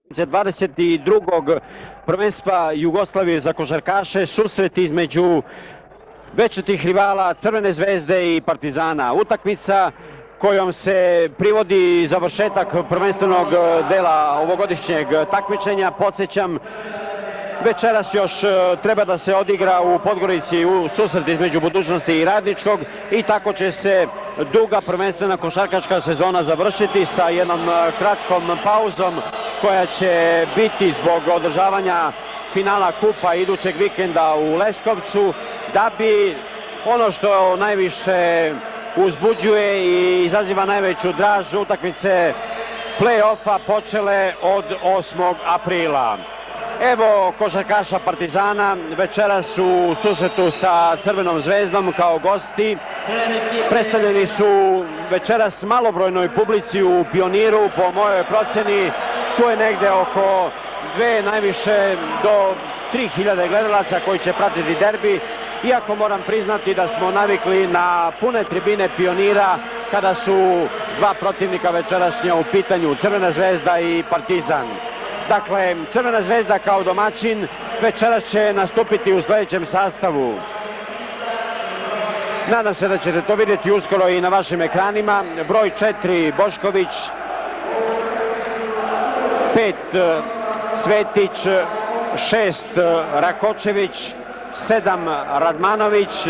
22. prvenstva Jugoslavije za košarkaše, susret između večitih rivala Crvene zvezde i Partizana. Utakmica kojom se privodi završetak prvenstvenog dela ovogodišnjeg takmičenja. Podsjećam, večeras još treba da se odigra u Podgorici u susret između Budućnosti i Radničkog i tako će se duga prvenstvena košarkaška sezona završiti sa jednom kratkom pauzom koja će biti zbog održavanja finala kupa idućeg vikenda u Leskovcu, da bi ono što najviše uzbuđuje i izaziva najveću draž, utakmice play-offa počele od 8. aprila. Evo košarkaša Partizana večeras u susretu sa Crvenom zvezdom kao gosti. Predstavljeni su večeras malobrojnoj publici u Pioniru, po mojoj proceni tu je negde oko 2, najviše do 3000 gledalaca koji će pratiti derbi, iako moram priznati da smo navikli na pune tribine Pionira kada su dva protivnika večerašnja u pitanju, Crvena zvezda i Partizan. Dakle, Crvena zvezda kao domaćin večeras će nastupiti u sledećem sastavu. Nadam se da ćete to vidjeti uskoro i na vašim ekranima. Broj 4 Bošković, 5 Svetić, 6 Rakočević, 7 Radmanović,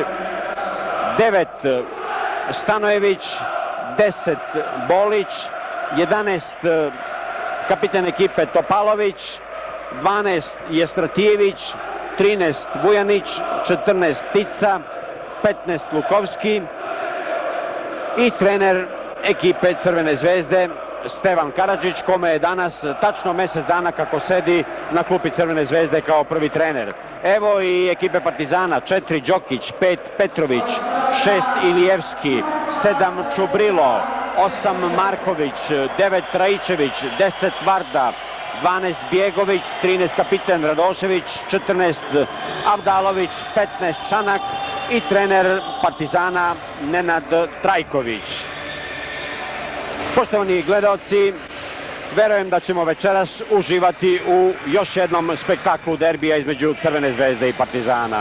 9 Stanojević, 10 Bolić, 11 kapitan ekipe Topalović, 12 Jestratijević, 13 Vujanić, 14 Tica, 15 Lukovski i trener ekipe Crvene zvezde Stevan Karadžić, kome je danas tačno mjesec dana kako sedi na klupi Crvene zvezde kao prvi trener. Evo i ekipe Partizana, 4 Đokić, 5 Petrović, 6 Ilijevski, 7 Čubrilo, 8 Marković, 9 Raičević, 10 Varda, 12 Bjegović, 13 kapitan Radošević, 14 Avdalović, 15 Čanak i trener Partizana Nenad Trajković. Poštovani gledaoci, verujem da ćemo večeras uživati u još jednom spektaklu derbija između Crvene zvezde i Partizana.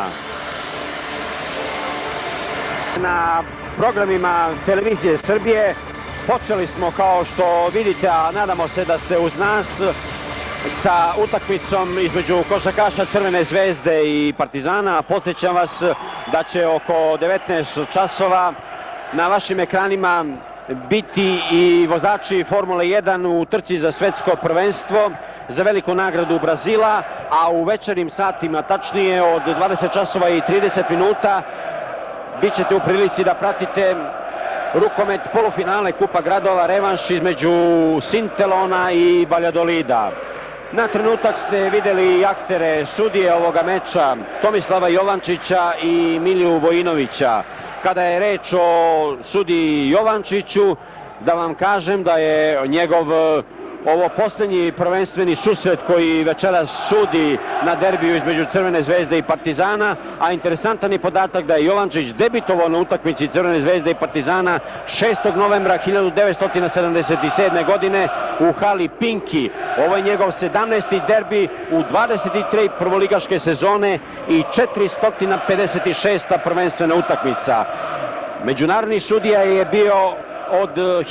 Na programima Televizije Srbije počeli smo, kao što vidite, a nadamo se da ste uz nas, sa utakmicom između košarkaša Crvene zvezde i Partizana. Podsjećam vas da će oko 19 časova na vašim ekranima biti i vozači Formule 1 u trci za svetsko prvenstvo za veliku nagradu Brazila, a u večernjim satima, tačnije od 20 časova i 30 minuta, bit ćete u prilici da pratite rukomet polufinale Kupa gradova, revanš između Sintelona i Valjadolida. Na trenutak ste vidjeli aktere sudije ovoga meča, Tomislava Jovančića i Miliju Vojinovića. Kada je reč o sudiji Jovančiću, da vam kažem da je njegov ovo posljednji prvenstveni susret koji večeras sudi na derbiju između Crvene zvezde i Partizana, a interesantan je podatak da je Jovančić debitovao na utakmici Crvene zvezde i Partizana 6. novembra 1977. godine u hali Pinki. Ovo je njegov 17. derbi u 23 prvoligaške sezone i 456. prvenstvena utakmica. Međunarodni sudija je bio od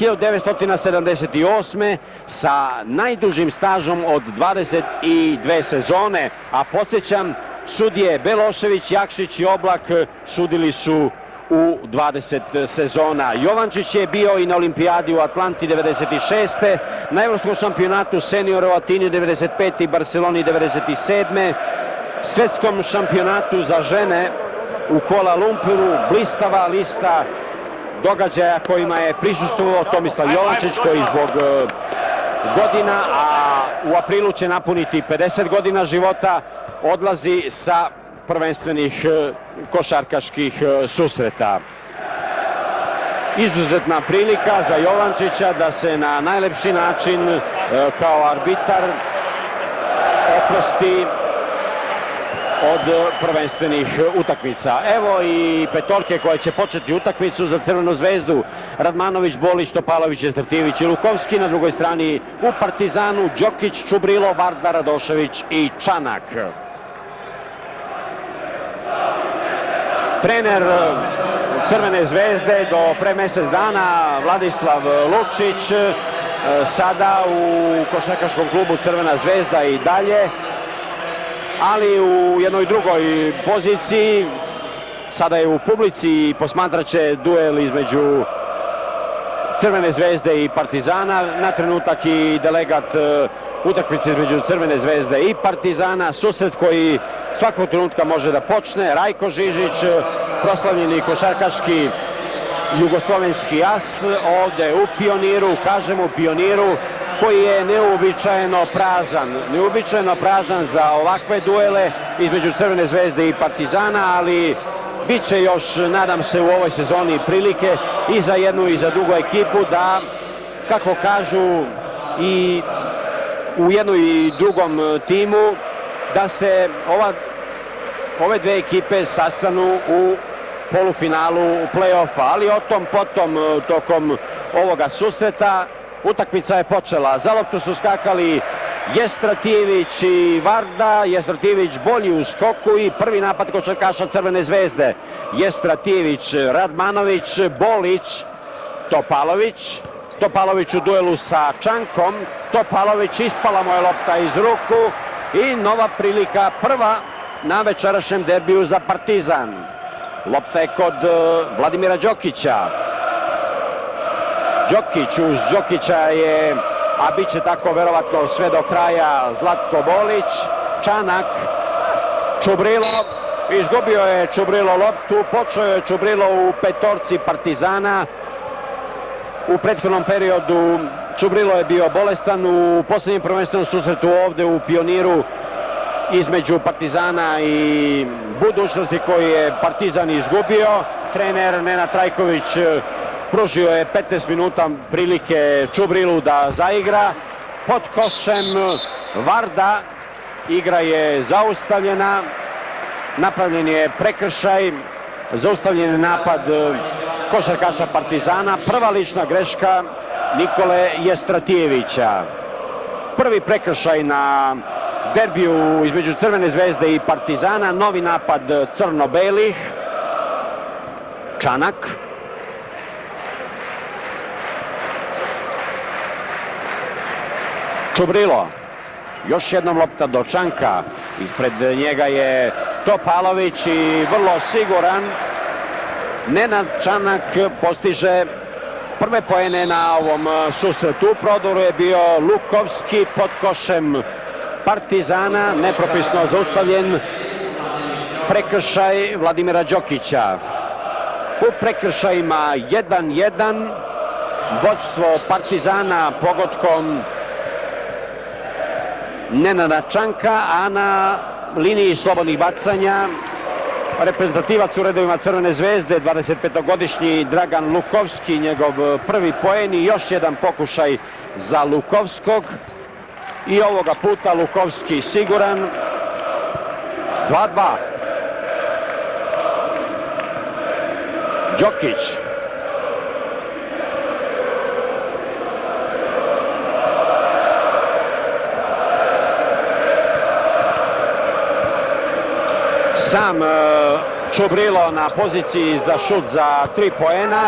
1978. sa najdužim stažom od 22 sezone, a podsjećam, sudije Belošević, Jakšić i Oblak sudili su u 20 sezona. Jovančić je bio i na olimpijadi u Atlanti 96. na evropskom šampionatu seniora u Atini 95. i Barceloni 97. svetskom šampionatu za žene u Kuala Lumpuru. Blistava lista događaja kojima je prisustvovao Tomislav Jovančić, koji zbog godina, a u aprilu će napuniti 50 godina života, odlazi sa prvenstvenih košarkaških susreta. Izuzetna prilika za Jovančića da se na najlepši način kao arbitar oprosti od prvenstvenih utakmica. Evo i petorke koje će početi utakmicu za Crvenu zvezdu. Radmanović, Bolić, Topalović, Jestratijević i Lukovski. Na drugoj strani u Partizanu Đokić, Čubrilo, Varda, Radošević i Čanak. Trener Crvene zvezde do pre mesec dana Vladislav Lukšić, sada u košarkaškom klubu Crvena zvezda i dalje, ali u jednoj drugoj poziciji. Sada je u publici i posmatraće duel između Crvene zvezde i Partizana. Na trenutak i delegat utakmice između Crvene zvezde i Partizana. Susret koji svakog trenutka može da počne. Rajko Žižić, proslavljeni košarkaški jugoslovenski as, ovde u Pioniru, kažem u Pioniru, koji je neuobičajeno prazan za ovakve duele između Crvene zvezde i Partizana, ali bit će još, nadam se, u ovoj sezoni prilike i za jednu i za drugu ekipu da, kako kažu i u jednom i drugom timu, da se ove dve ekipe sastanu u polufinalu play-offa, ali o tom potom tokom ovoga susreta. Utakmica je počela, za loptu su skakali Jestratijević i Varda. Jestratijević bolji u skoku i prvi napad košarkaša Crvene zvezde. Jestratijević, Radmanović, Bolić, Topalović. Topalović u duelu sa Čankom. Topalović, ispala mu je lopta iz ruku i nova prilika, prva na večerašnjem derbiju za Partizan. Lopta je kod Vladimira Đokića. Đokić, uz Đokića je, a bit će tako verovatno sve do kraja, Zlatko Bolić. Čanak, Čubrilo, izgubio je Čubrilo loptu, počeo je Čubrilo u petorci Partizana. U prethodnom periodu Čubrilo je bio bolestan u poslednjem prvenstvenom susretu ovde u Pioniru između Partizana i Budućnosti, koji je Partizan izgubio. Trener Nenad Trajković pružio je 15 minuta prilike Čubrilu da zaigra. Pod košem Varda, igra je zaustavljena, napravljen je prekršaj, zaustavljen je napad košarkaša Partizana, prva lična greška Nikole Jestratijevića. Prvi prekršaj na derbiju između Crvene zvezde i Partizana, novi napad crno-belih. Čanak. Čubrilo, još jednom lopta do Čanka, ispred njega je Topalović i vrlo siguran Nenad Čanak postiže prve poene na ovom susretu. U prodoru je bio Lukovski, pod košem Partizana, nepropisno zaustavljen prekršaj Vladimira Đokića. U prekršajima 1-1, vodstvo Partizana pogodkom Nenada Čanka, a na liniji slobodnih bacanja reprezentativac u redovima Crvene zvezde, 25-godišnji Dragan Lukovski, njegov prvi poen i još jedan pokušaj za Lukovskog. I ovoga puta Lukovski siguran. 2-2. Đokić. Sam Čubrilo na poziciji za šut za 3 poena.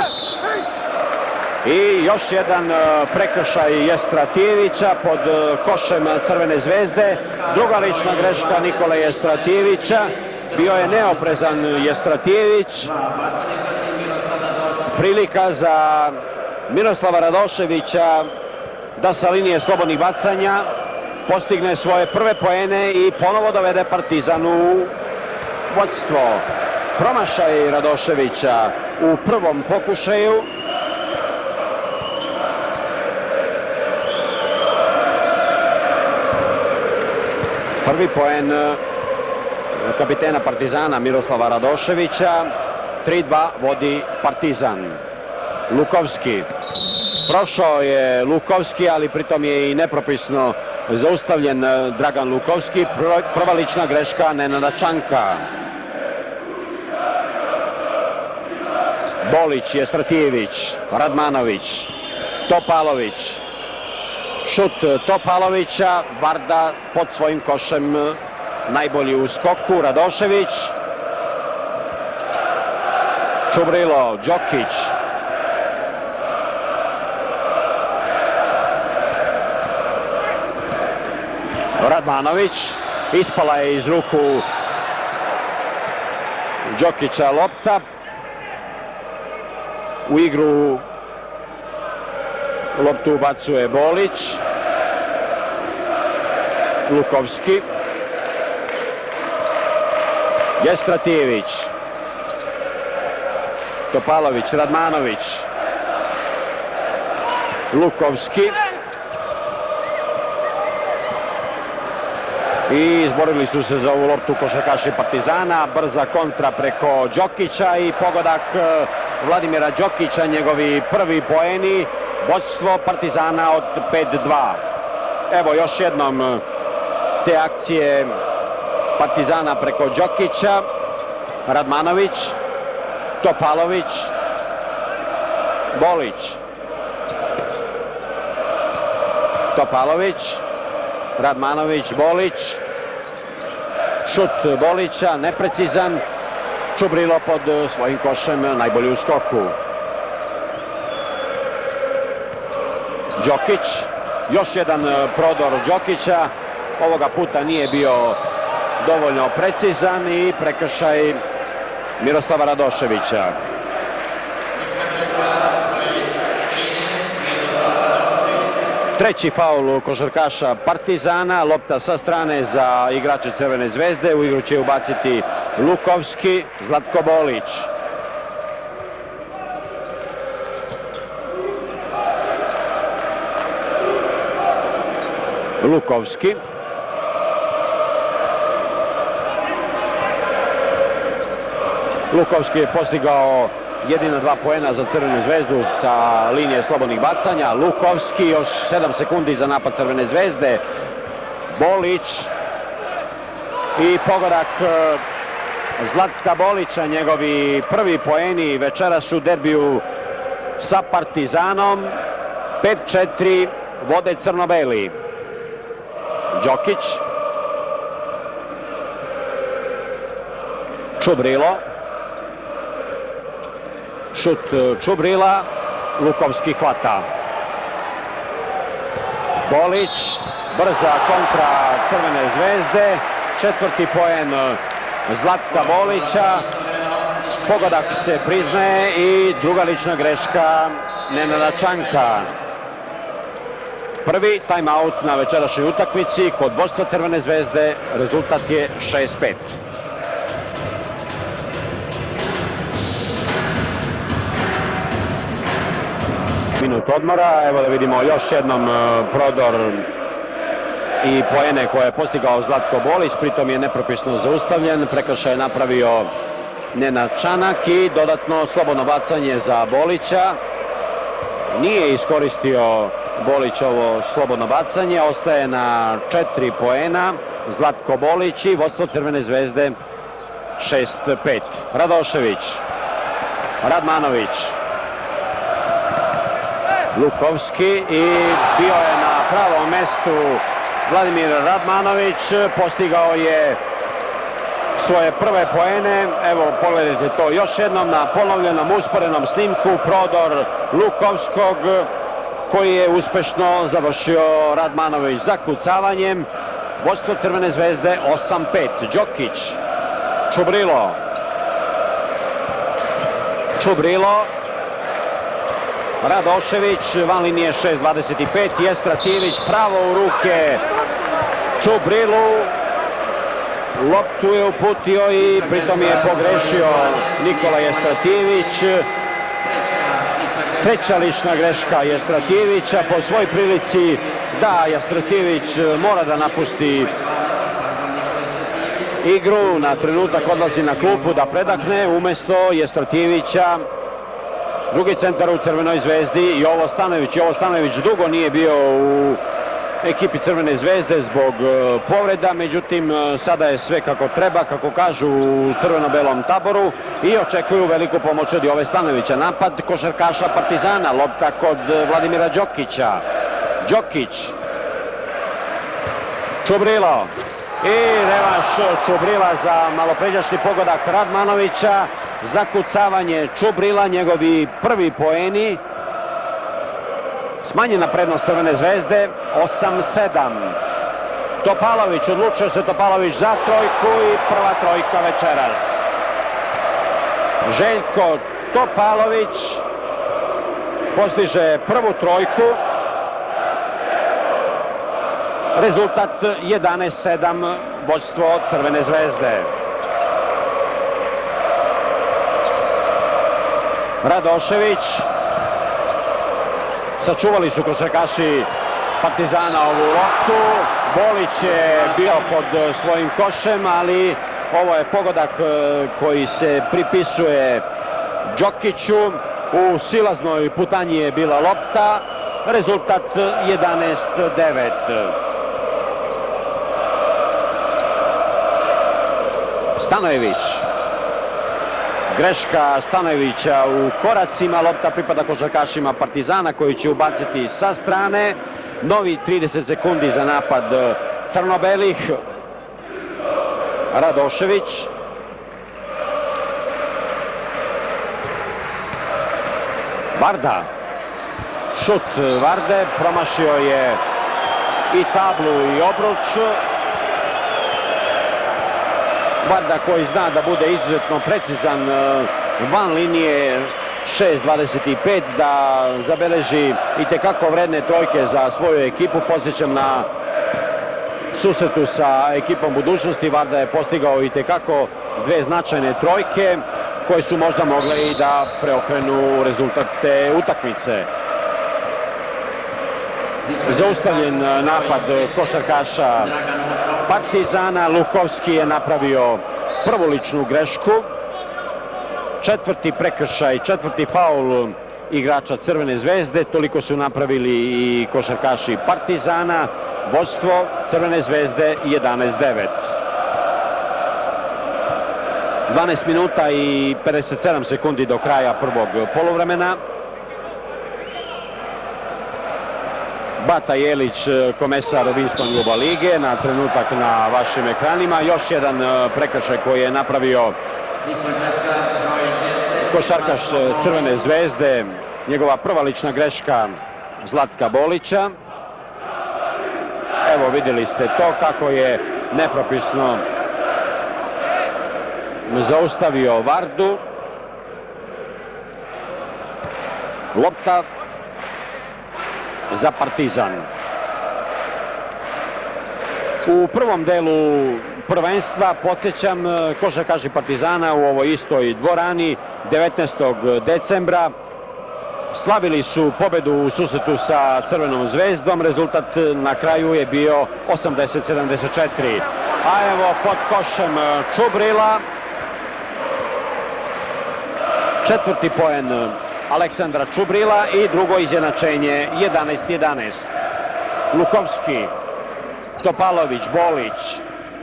I još jedan prekršaj Jestratijevića pod košem Crvene zvezde. Druga lična greška Nikole Jestratijevića. Bio je neoprezan Jestratijević. Prilika za Miroslava Radoševića da sa linije slobodnih bacanja postigne svoje prve poene i ponovo dovede Partizan u vodstvo. Promašaj Radoševića u prvom pokušaju. Prvi poen kapitena Partizana Miroslava Radoševića. 3-2 vodi Partizan. Lukovski. Prošao je Lukovski, ali pritom je i nepropisno zaustavljen Dragan Lukovski, prva lična greška Nenada Čanka. Bolić, Jestratijević, Radmanović, Topalović, šut Topalovića, Varda pod svojim košem najbolji u skoku, Radošević, Čubrilo, Đokić, Radmanović, ispala je iz ruku Đokića lopta, u igru loptu ubacuje Bolić, Lukovski, Jestratijević, Topalović, Radmanović, Lukovski i izborili su se za ovu loptu košarkaši Partizana. Brza kontra preko Đokića i pogodak Vladimira Đokića, njegovi prvi poeni, vodstvo Partizana od 5-2. Evo još jednom te akcije Partizana preko Đokića, Radmanović, Topalović, Bolić, Topalović, Radmanović, Bolić, šut Bolića, neprecizan, Čubrilo pod svojim košem, najbolji u skoku. Đokić, još jedan prodor Đokića, ovoga puta nije bio dovoljno precizan i prekršaj Miroslava Radoševića. Treći faul košarkaša Partizana, lopta sa strane za igrače Crvene zvezde, u igru će ubaciti Lukovski, Zlatko Bolić. Lukovski. Lukovski je postigao jedina 2 poena za Crvenu zvezdu sa linije slobodnih bacanja. Lukovski, još 7 sekundi za napad Crvene zvezde. Bolić i pogodak Zlatka Bolića, njegovi prvi poeni večeras u derbiju sa Partizanom. 5-4 vode crno-beli. Đokić, Čubrilo, šut Čubrila, Lukovski hvata. Bolić, brza kontra Crvene zvezde, četvrti poen Zlatka Bolića, pogodak se priznaje i druga lična greška Nenada Čanka. Prvi timeout na večerašnjoj utakmici kod vodstva Crvene zvezde, rezultat je 6-5. Minut odmora, evo da vidimo još jednom prodor i poene koje je postigao Zlatko Bolić, pritom je nepropisno zaustavljen, prekršaj je napravio Nenad Čanak i dodatno slobodno bacanje za Bolića. Nije iskoristio Bolić ovo slobodno bacanje, ostaje na 4 poena Zlatko Bolić i vodstvo Crvene zvezde 6-5. Radošević, Radmanović, Lukovski i bio je na pravom mestu Vladimir Radmanović, postigao je svoje prve poene. Evo pogledajte to još jednom na ponovljenom usporenom snimku, prodor Lukovskog koji je uspešno završio Radmanović zakucavanjem. Vodstvo Crvene zvezde 8-5. Đokić, Čubrilo, Radošević, van linije 6-25, Jestratijević pravo u ruke Čubrilu, loptu je uputio i pritom je pogrešio Nikola Jestratijević. Treća lična greška Jestratijevića po svoj prilici da Jestratijević mora da napusti igru, na trenutak odlazi na klupu da predahne, umesto Jestratijevića drugi centar u Crvenoj zvezdi Jovo Stanojević. Jovo Stanojević dugo nije bio u ekipi Crvene zvezde zbog povreda, međutim sada je sve kako treba, kako kažu u crveno-belom taboru, i očekuju veliku pomoć od Jove Stanojevića. Napad košarkaša Partizana, lopta kod Vladimira Đokića. Đokić, Čubrilo i revanš Čubrila za malopređašnji pogodak Radmanovića. Zakucavanje Čubrila, njegovi prvi poeni. Smanjena prednost Crvene zvezde, 8-7. Topalović, odlučio se Topalović za trojku i prva trojka večeras. Željko Topalović postiže prvu trojku. Rezultat 11-7, vođstvo Crvene zvezde. Radošević. Sačuvali su košarkaši Partizana ovu loptu. Bolić je bio pod svojim košem, ali ovo je pogodak koji se pripisuje Đokiću. U silaznoj putanji je bila lopta. Rezultat 11-9. Stanojević. Greška Stanojevića u koracima, lopta pripada košarkašima Partizana koji će ubaciti sa strane. Novi 30 sekundi za napad crno-belih. Radošević. Varda. Šut Varde, promašio je i tablu i obruč. Varda koji zna da bude izuzetno precizan van linije 6-25, da zabeleži itekako vredne trojke za svoju ekipu. Podsjećam na susretu sa ekipom budućnosti. Varda je postigao itekako dve značajne trojke koje su možda mogle i da preokrenu rezultat te utakmice. Zaustavljen napad košarkaša Partizana. Lukovski je napravio prvu ličnu grešku. Četvrti prekršaj, četvrti faul igrača Crvene zvezde. Toliko su napravili i košarkaši Partizana. Vođstvo Crvene zvezde 11-9. 12 minuta i 57 sekundi do kraja prvog poluvremena. Bata Jelić, komesar Winston Juba lige, na trenutak na vašim ekranima. Još jedan prekršaj koji je napravio košarkaš Crvene zvezde, njegova prva lična greška Zlatka Bolića. Evo, vidjeli ste to kako je nepropisno zaustavio Vardu. Lopta za Partizan. U prvom delu prvenstva, podsjećam, košarkaši Partizana u ovoj istoj dvorani 19. decembra slavili su pobedu u susretu sa Crvenom zvezdom. Rezultat na kraju je bio 80-74. A evo pod košem Čubrila. Četvrti poen Aleksandra Čubrila i drugo izjednačenje 11-11. Lukovski, Topalović, Bolić.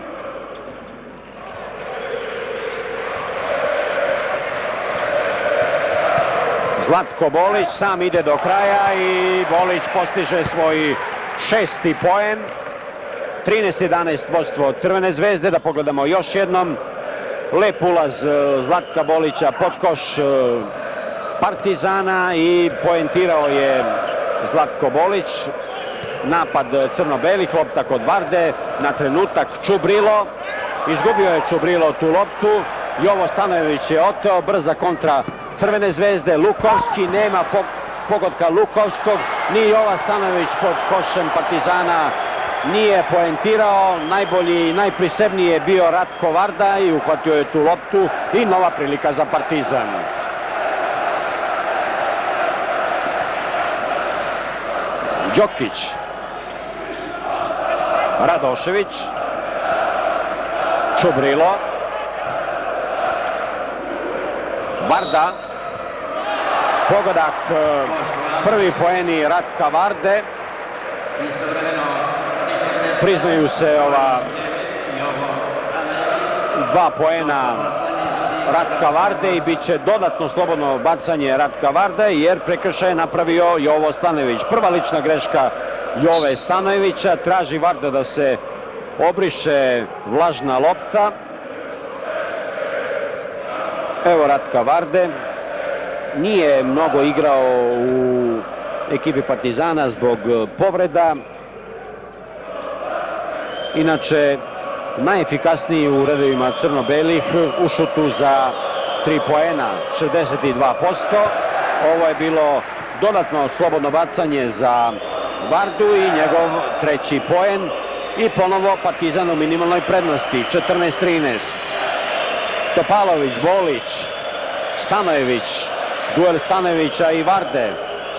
Zlatko Bolić sam ide do kraja i Bolić postiže svoj šesti poen. 13-11 vođstvo Crvene zvezde. Da pogledamo još jednom. Lep ulaz Zlatka Bolića pod koš Partizana i poentirao je Zlatko Bolić. Napad crno-belih, lopta kod Varde, na trenutak Čubrilo. Izgubio je Čubrilo tu loptu. Jovo Stanojević je oteo, brza kontra Crvene zvezde. Lukovski, nema pogotka Lukovskog, ni Jova Stanojević pod košem Partizana nije poentirao. Najbolji i najprisebniji je bio Ratko Varda i uhvatio je tu loptu i nova prilika za Partizan. Đokić, Radošević, Čubrilo, Varda, pogodak, prvi poeni Ratka Varde. Priznaju se ova 2 poena Ratka Varde i bit će dodatno slobodno bacanje Ratka Varde jer prekršaj je napravio Jovo Stanojević. Prva lična greška Jove Stanojevića, traži Varda da se obriše vlažna lopta. Evo Ratka Varde, nije mnogo igrao u ekipi Partizana zbog povreda. Inače, najefikasniji u redovima crno-belih u šutu za 3 poena, 62%. Ovo je bilo dodatno slobodno bacanje za Vardu i njegov 3. poen. I ponovo Partizan u minimalnoj prednosti, 14-13. Topalović, Bolić, Stanojević, duel Stanojevića i Varde.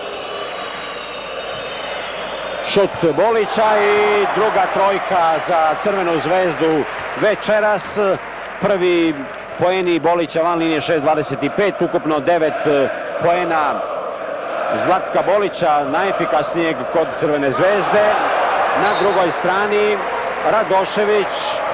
Šut Bolića i druga trojka za Crvenu zvezdu večeras. Prvi poeni Bolića van linije 6-25, ukupno 9 poena Zlatka Bolića, najefikasnijeg kod Crvene zvezde. Na drugoj strani Radošević.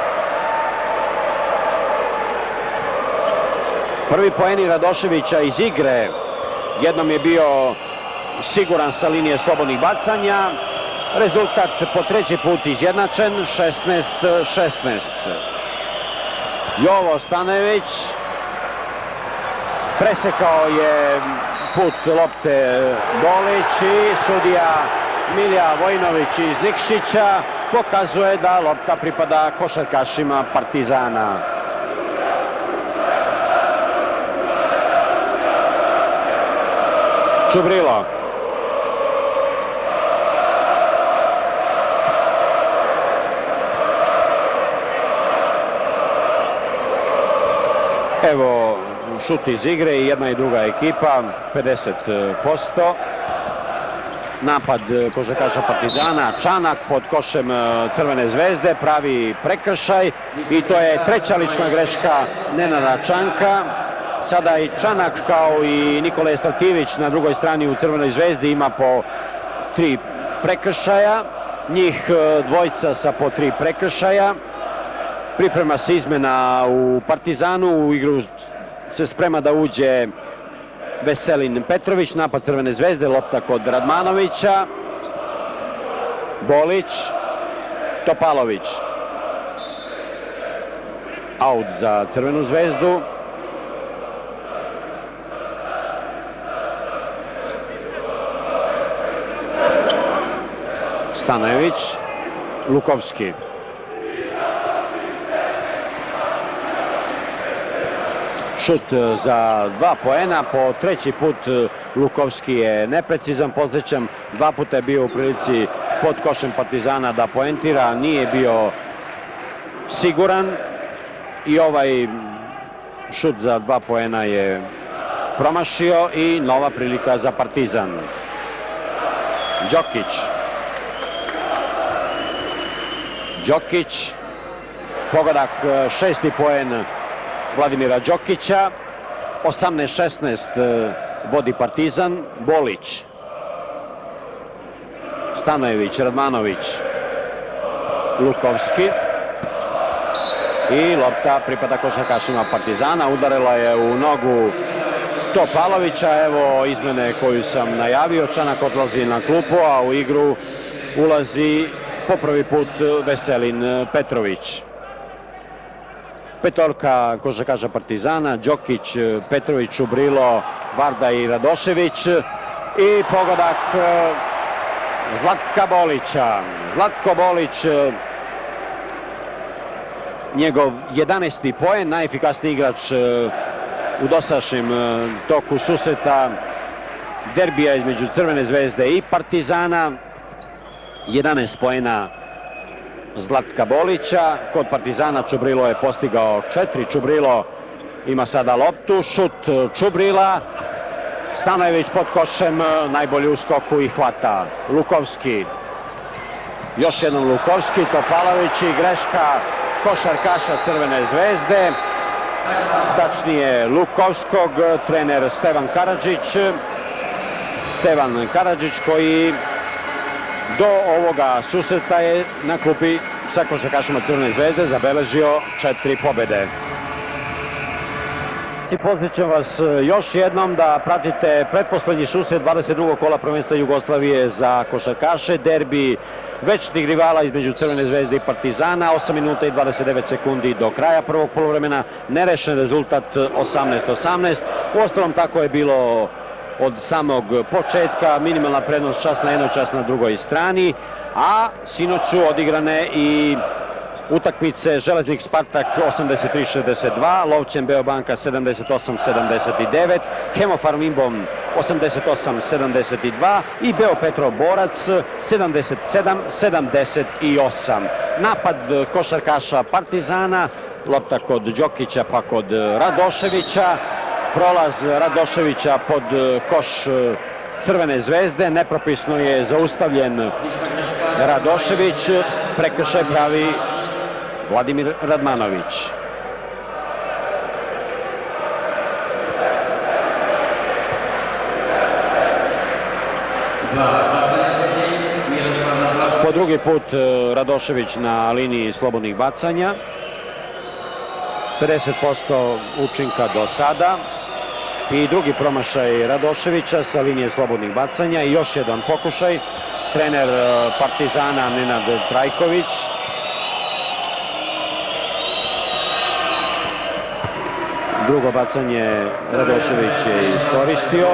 Prvi poeni Radoševića iz igre. Jednom je bio siguran sa linije slobodnih bacanja. Rezultat po 3. put izjednačen, 16-16. Jovo Stanojević presekao je put lopte Bolić i sudija Milija Vojnović iz Nikšića pokazuje da lopta pripada košarkašima Partizana. Čubrilo. Evo šut iz igre i jedna i druga ekipa, 50%. Napad košarkaša Partizana, Čanak pod košem Crvene zvezde, pravi prekršaj i to je 3. lična greška Nenada Čanka. Sada i Čanak kao i Nikola Strativić na drugoj strani u Crvenoj zvezdi ima po 3 prekršaja, njih dvojica sa po 3 prekršaja. Priprema se izmena u Partizanu, u igru se sprema da uđe Veselin Petrović, napad Crvene zvezde, lopta kod Radmanovića, Bolić, Topalović. Aut za Crvenu zvezdu. Stanojević, Lukovski. Šut za 2 poena, po 3. put Lukovski je neprecizan, podsjećam, 2 puta je bio u prilici pod košem Partizana da poentira, nije bio siguran i ovaj šut za 2 poena je promašio i nova prilika za Partizan. Đokić, pogodak, 6. poen Vladimira Đokića, 18-16 vodi Partizan. Bolić, Stanojević, Radmanović, Lukovski i lopta pripada košarkašima Partizana, udarila je u nogu Topalovića. Evo izmene koju sam najavio, Čanak odlazi na klupu, a u igru ulazi po prvi put Veselin Petrović. Petorka košarkaša Partizana, Đokić, Petrović, Čubrilo, Varda i Radošević i pogodak Zlatka Bolića. Zlatko Bolić, njegov 11. poen, najefikasniji igrač u dosadašnjem toku susreta derbija između Crvene zvezde i Partizana. 11 poena Zlatka Bolića. Kod Partizana Čubrilo je postigao 4. Čubrilo ima sada loptu. Šut Čubrila. Stanojević pod košem, najbolji u skoku i hvata. Lukovski. Još jedan Lukovski. Topalović i greška košarkaša Crvene zvezde. Tačnije Lukovskog, trener Stevan Karadžić. Stevan Karadžić koji do ovoga susreta je na klupi sa košarkašima Crvene zvezde zabeležio 4 pobjede. Podsjećam vas još jednom da pratite pretposlednji susret 22. kola prvenstva Jugoslavije za košarkaše, derbi večitih rivala između Crvene zvezde i Partizana, 8 minuta i 29 sekundi do kraja prvog poluvremena, nerešen rezultat 18-18, uostalom tako je bilo od samog početka, minimalna prednost čas na jednoj, čas na drugoj strani, a sinoć su odigrane i utakmice Železnik Spartak 83-62, Lovćen Beobanka 78-79, Hemofarm Imbom 88-72 i Beopetrol Borac 77-78. Napad košarkaša Partizana, lopta kod Đokića pa kod Radoševića, prolaz Radoševića pod koš Crvene zvezde, nepropisno je zaustavljen Radošević, prekršaj pravi Vladimir Radmanović. Po drugi put Radošević na liniji slobodnih bacanja, 50% učinka do sada i drugi promašaj Radoševića sa linije slobodnih bacanja i još jedan pokušaj. Trener Partizana Nenad Trajković. Drugo bacanje Radošević je iskoristio.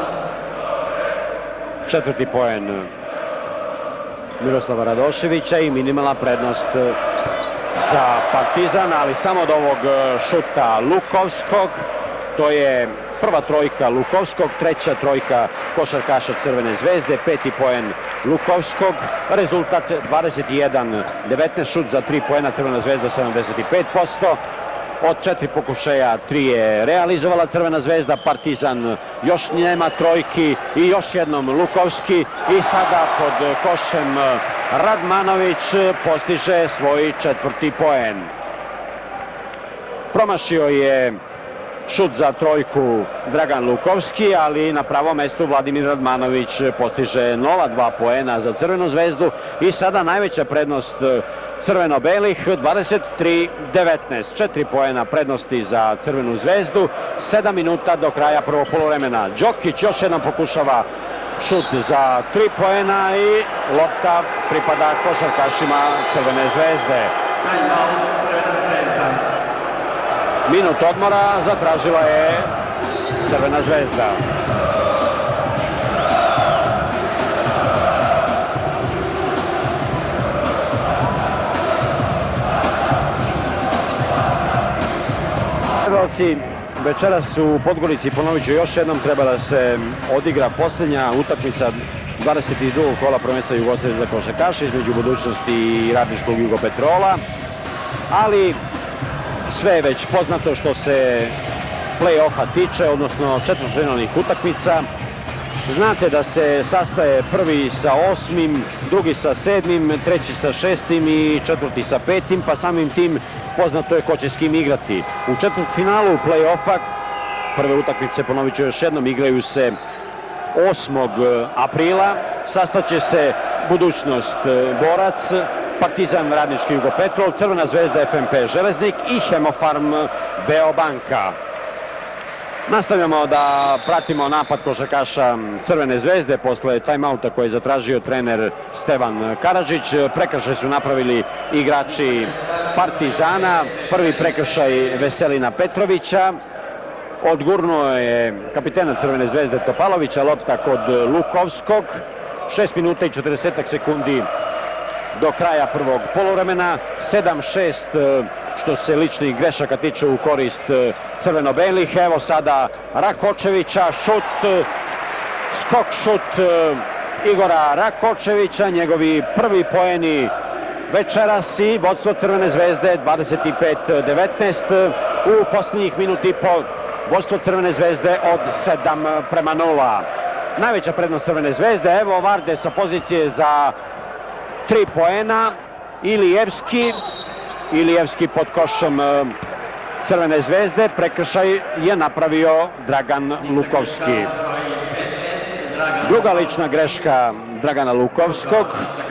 Četvrti poen Miroslava Radoševića i minimalna prednost za Partizan, ali samo od ovog šuta Lukovskog. To je prva trojka Lukovskog, treća trojka košarkaša Crvene zvezde, peti poen Lukovskog, rezultat 21-19, šut za 3 poena Crvena zvezda 75%. Od 4 pokušaja 3 je realizovala Crvena zvezda, Partizan još nema trojki i još jednom Lukovski i sada pod košem Radmanović postiže svoj četvrti poen. Promašio je šut za trojku Dragan Lukovski, ali na pravom mestu Vladimir Radmanović postiže nova 2 poena za Crvenu zvezdu i sada najveća prednost crveno-belih 23-19, 4 poena prednosti za Crvenu zvezdu, 7 minuta do kraja prvog poluvremena. Đokić još jednom pokušava šut za 3 poena i lopta pripada košarkašima Crvene zvezde. Minut odmora zatražila je Crvena zvezda. Večeras u Podgorici, ponovit ću još jednom, treba da se odigra posljednja utakmica 22. kola prvenstva Jugoslavije za košarkaše između Budućnosti i Radničkog Jugopetrola, ali sve je već poznato što se play-offa tiče, odnosno četvrtfinalnih utakmica. Znate da se sastaje prvi sa 8, drugi sa 7, treći sa 6 i četvrti sa 5, pa samim tim poznato je ko će s kim igrati. U četvrtfinalu play-offa prve utakmice, ponovit ću još jednom, igraju se 8. aprila. Sastaće se Budućnost Borac, Partizan Radnički Jugopetrol, Crvena zvezda FNP Železnik i Hemofarm Beobanka. Nastavljamo da pratimo napad košarkaša Crvene zvezde posle timeouta koji je zatražio trener Stevan Karadžić. Prekršaj su napravili igrači Partizana. Prvi prekršaj Veselina Petrovića. Odgurnuo je kapitena Crvene zvezde Topalovića, lopta kod Lukovskog. 6 minuta i 40 sekundi do kraja prvog poluvremena. 7-6 što se ličnih grešaka tiče u korist crveno-belih. Evo sada Rakočevića, šut, skok šut Igora Rakočevića, njegovi prvi poeni večeras i vodstvo Crvene zvezde 25-19. U posljednjih minut i po vodstvo Crvene zvezde od 7-0. Najveća prednost Crvene zvezde, evo Varde sa pozicije za 3 poena, Ilijevski pod košom Crvene zvezde, prekršaj je napravio Dragan Lukovski. Druga lična greška Dragana Lukovskog.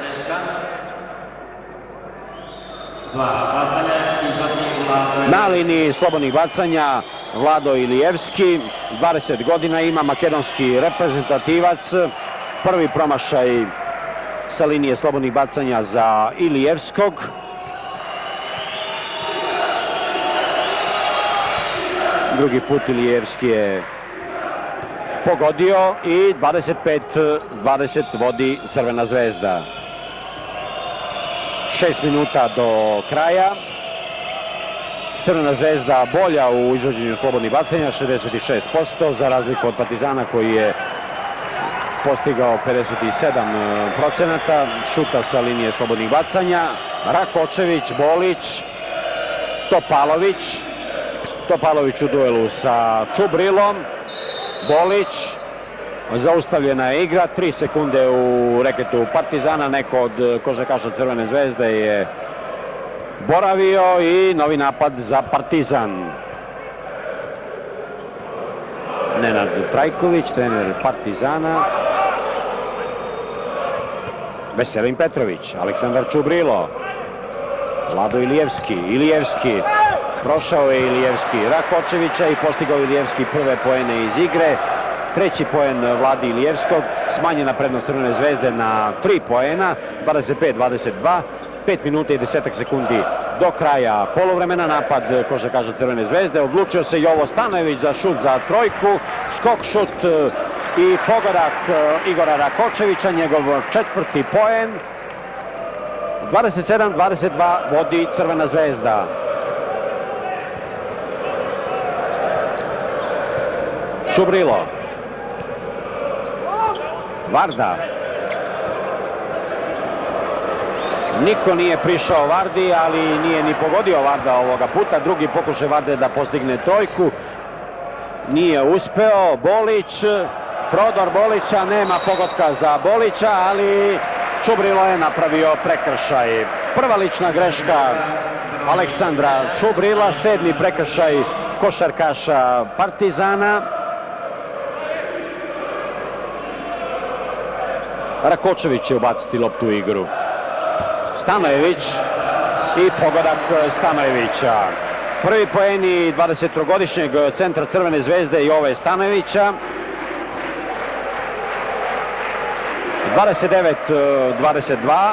Na liniji slobodnih bacanja Vlado Ilijevski, 20 godina ima, makedonski reprezentativac. Prvi promašaj sa linije slobodnih bacanja za Ilijevskog. Drugi put Ilijevski je pogodio i 25-20 vodi Crvena zvezda. 6 minuta do kraja. Crvena zvezda bolja u izvođenju slobodnih bacanja, 66%, za razliku od Partizana koji je postigao 57%. Šuta sa linije slobodnih bacanja. Rakočević, Bolić, Topalović. Topalović u duelu sa Čubrilom. Bolić, zaustavljena je igra, 3 sekunde u reketu Partizana, neko od košarkaša Crvene zvezde je boravio i novi napad za Partizan. Nenad Trajković, trener Partizana. Veselin Petrović, Aleksandar Čubrilo, Vlado Ilijevski, Ilijevski, prošao je Ilijevski Rakočevića i postigao Ilijevski prve poene iz igre. Treći poen Vladi Ilijevskog, smanjena prednost Crvene zvezde na 3 poena, 25-22, 5 minuta i 10 sekundi do kraja poluvremena. Napad košarkaša Crvene zvezde, odlučio se Jovo Stanojević za šut za trojku, skok, šut i pogodak Igora Rakočevića, njegov četvrti poen. 27-22 vodi Crvena zvezda. Čubrilo, Varda, niko nije prišao Vardi, ali nije ni pogodio Varda ovoga puta. Drugi pokušaj Varde da postigne trojku, nije uspeo. Bolić, prodor Bolića, nema pogotka za Bolića, ali Čubrilo je napravio prekršaj. Prva lična greška Aleksandra Čubrila, 7. prekršaj košarkaša Partizana. Rakočević će ubaciti loptu u igru. Stanojević i pogodak Stanojevića. Prvi poeni 23-godišnjeg centra Crvene zvezde Jove Stanojevića. 29-22.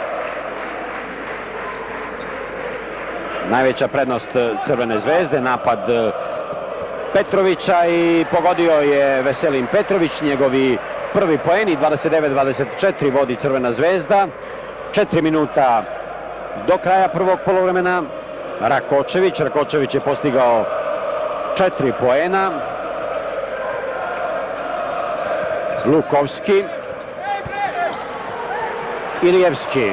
Najveća prednost Crvene zvezde, napad Petrovića i pogodio je Veselin Petrović, njegovi prvi poeni. 29-24 vodi Crvena zvezda. 4 minuta do kraja prvog poluvremena. Rakočević je postigao 4 poena. Lukovski, Ilijevski.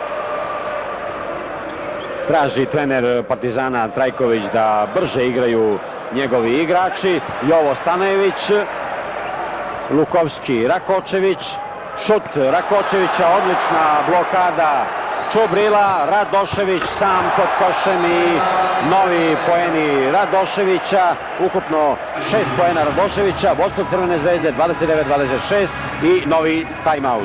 Traži trener Partizana Trajković da brže igraju njegovi igrači. Jovo Stanojević, Lukovski, Rakočević, šut Rakočevića, odlična blokada Čubrila, Radošević sam pod košem i novi poeni Radoševića, ukupno 6 poena Radoševića, vodstvo Crvene zvezde 29-26 i novi timeout.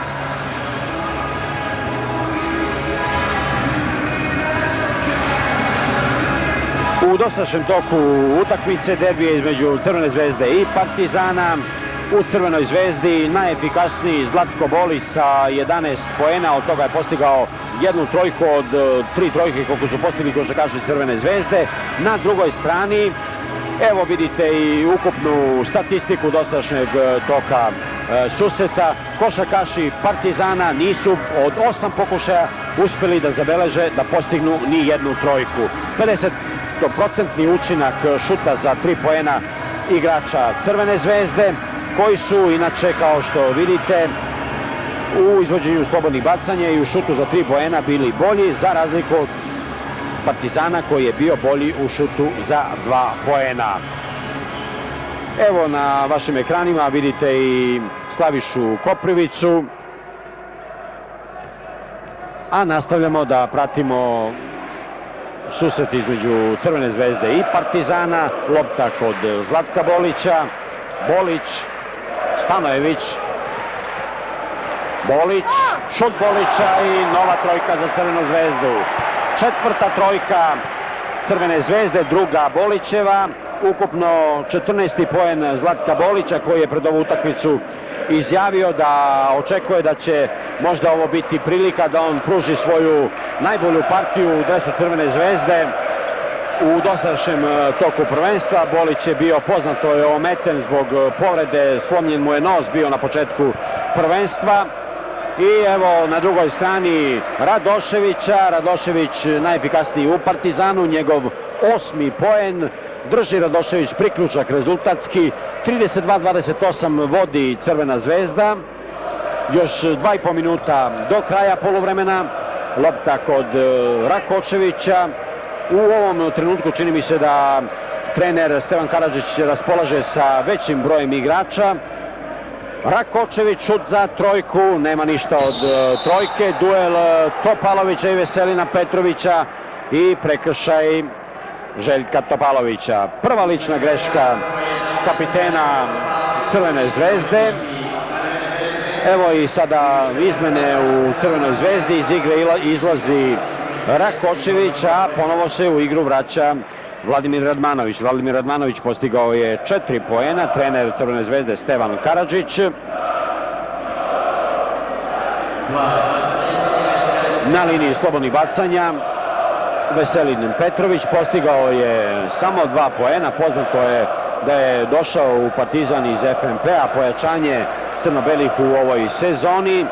U dosadašnjem toku utakmice derbije između Crvene zvezde i Partizana. U Crvenoj zvezdi najefikasniji Zlatko Bolić sa 11 poena, od toga je postigao jednu trojku od 3 trojke koliko su postigli košarkaši Crvene zvezde. Na drugoj strani, evo vidite i ukupnu statistiku dosadašnjeg toka susreta. Košarkaši Partizana nisu od 8 pokušaja uspeli da zabeleže, da postignu ni jednu trojku. 50% učinak šuta za 3 poena igrača Crvene zvezde, koji su inače, kao što vidite, u izvođenju slobodnih bacanja i u šutu za 3 poena bili bolji, za razliku od Partizana koji je bio bolji u šutu za 2 poena. Evo na vašim ekranima vidite i Slavišu Koprivicu, a nastavljamo da pratimo susret između Crvene zvezde i Partizana. Lopta kod Zlatka Bolića. Bolić Stanojević, Bolić, šut Bolića i nova trojka za Crvenu zvezdu. Četvrta trojka Crvene zvezde, druga Bolićeva, ukupno 14. poen Zlatka Bolića, koji je pred ovu utakmicu izjavio da očekuje da će možda ovo biti prilika da on pruži svoju najbolju partiju u dresu Crvene zvezde u dosadašnjem toku prvenstva. Bolić je bio poznato je ometen zbog povrede, slomljen mu je nos bio na početku prvenstva. I evo na drugoj strani Radoševića, Radošević najefikasniji u Partizanu, njegov 8. poen, drži Radošević priključak rezultatski, 32-28 vodi Crvena zvezda, još 2,5 minuta do kraja poluvremena, lopta kod Rakočevića. U ovom trenutku čini mi se da trener Stevan Karadžić raspolaže sa većim brojem igrača. Rakočević, šut za trojku, nema ništa od trojke, duel Topalovića i Veselina Petrovića i prekršaj Željka Topalovića. Prva lična greška kapitena Crvene zvezde. Evo i sada izmene u Crvenoj zvezdi, iz igre izlazi Rakočević, a ponovo se u igru vraća Vladimir Radmanović. Vladimir Radmanović postigao je 4 poena, trener Crvene zvezde Stevan Karadžić. Na liniji slobodnih bacanja Veselin Petrović postigao je samo 2 poena. Poznato je da je došao u Partizan iz FNP-a, pojačanje crno-belih u ovoj sezoni.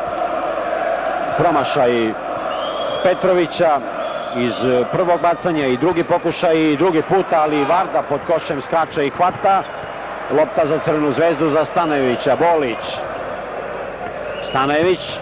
Promašaj Petrovića iz prvog bacanja i drugi pokušaj i drugi put, ali Varda pod košem skače i hvata. Lopta za Crvenu zvezdu za Stanojevića, Bolić. Stanojević.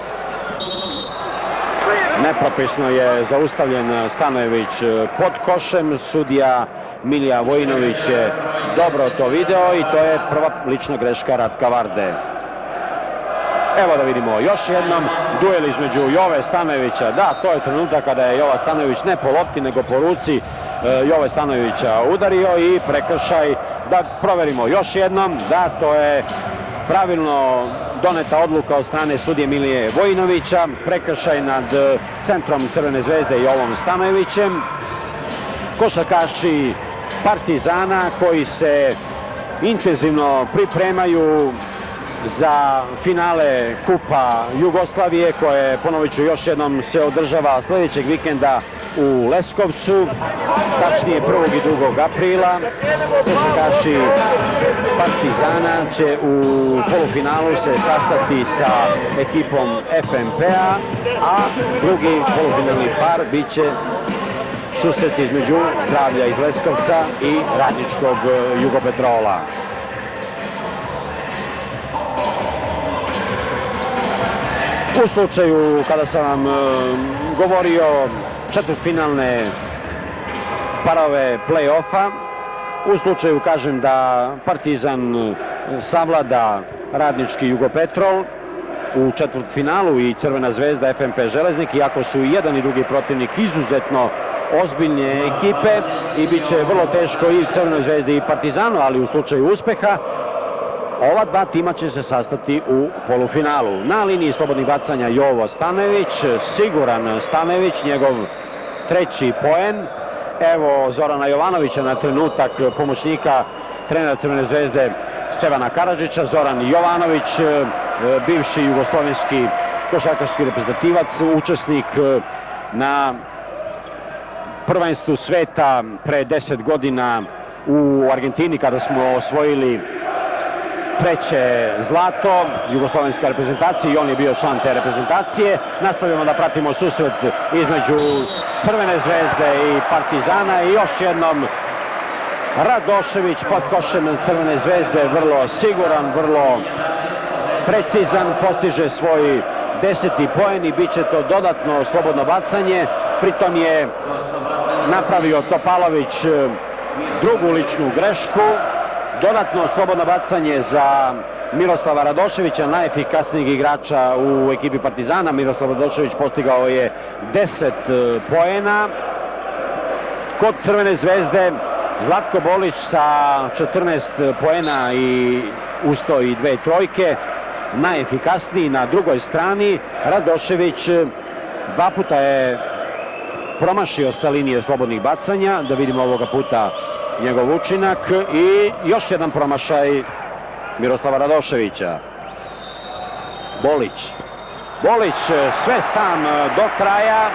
Nepropisno je zaustavljen Stanojević pod košem, sudija Milija Vojinović je dobro to video i to je prva lična greška Ratka Varde. Evo da vidimo još jednom duel između Jove Stanojevića. Da, to je trenutak kada je Jova Stanojević ne po lopti nego po ruci Jove Stanojevića udario i prekršaj. Da proverimo još jednom, da, to je pravilno doneta odluka od strane sudije Milije Vojinovića. Prekršaj nad centrom Crvene zvezde Jovom Stanojevićem. Košarkaši Partizana koji se intenzivno pripremaju za finale Kupa Jugoslavije koje, ponovit ću još jednom, se održava sljedećeg vikenda u Leskovcu, tačnije 1. i 2. aprila. Košarkaši Partizana će u polufinalu se sastati sa ekipom FNP-a, a drugi polufinalni par bit će susret između Zdravlja iz Leskovca i Radničkog Jugopetrola. U slučaju kada sam vam govorio četvrtfinalne parove play-offa, u slučaju kažem da Partizan savlada Radnički Jugopetrol u četvrtfinalu i Crvena zvezda FNP Železnik, iako su i jedan i drugi protivnik izuzetno ozbiljne ekipe i bit će vrlo teško i Crvenoj zvezdi i Partizanu, ali u slučaju uspeha ova dva tima će se sastati u polufinalu. Na liniji slobodnih bacanja Jovo Stanojević, siguran Stanojević, njegov 3. poen. Evo Zorana Jovanovića na trenutak, pomoćnika trenera Crvene zvezde Stevana Karadžića. Zoran Jovanović, bivši jugoslovenski košarkaški reprezentativac, učesnik na prvenstvu sveta pre 10 godina u Argentini kada smo osvojili 3. zlato jugoslovenska reprezentacija i on je bio član te reprezentacije. Nastavljamo da pratimo susret između Crvene zvezde i Partizana i još jednom Radošević pod košem Crvene zvezde, vrlo siguran, vrlo precizan, postiže svoj 10. poen i bit će to dodatno slobodno bacanje. Pritom je napravio Topalović drugu ličnu grešku. Dodatno slobodno bacanje za Miroslava Radoševića, najefikasnijeg igrača u ekipi Partizana. Miroslav Radošević postigao je 10 poena. Kod Crvene zvezde Zlatko Bolić sa 14 poena i usto i dve trojke. Najefikasniji na drugoj strani. Radošević dva puta je promašio sa linije slobodnih bacanja. Da vidimo ovoga puta njegov učinak i još jedan promašaj Miroslava Radoševića. Bolić sve sam do kraja.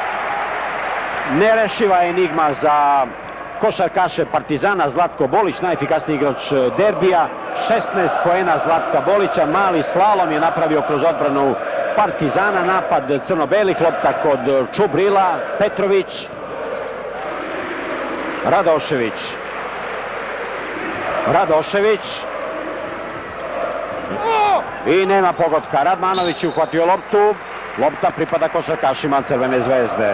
Nerešiva enigma za košarkaše Partizana. Zlatko Bolić, najefikasniji igrač derbija. 16 poena Zlatka Bolića. Mali slalom je napravio kroz odbranu Partizana. Napad crno-belih, lopta kod Čubrila. Petrović. Radošević. I nema pogotka. Radmanović je uhvatio loptu. Lopta pripada košarkašima Crvene zvezde.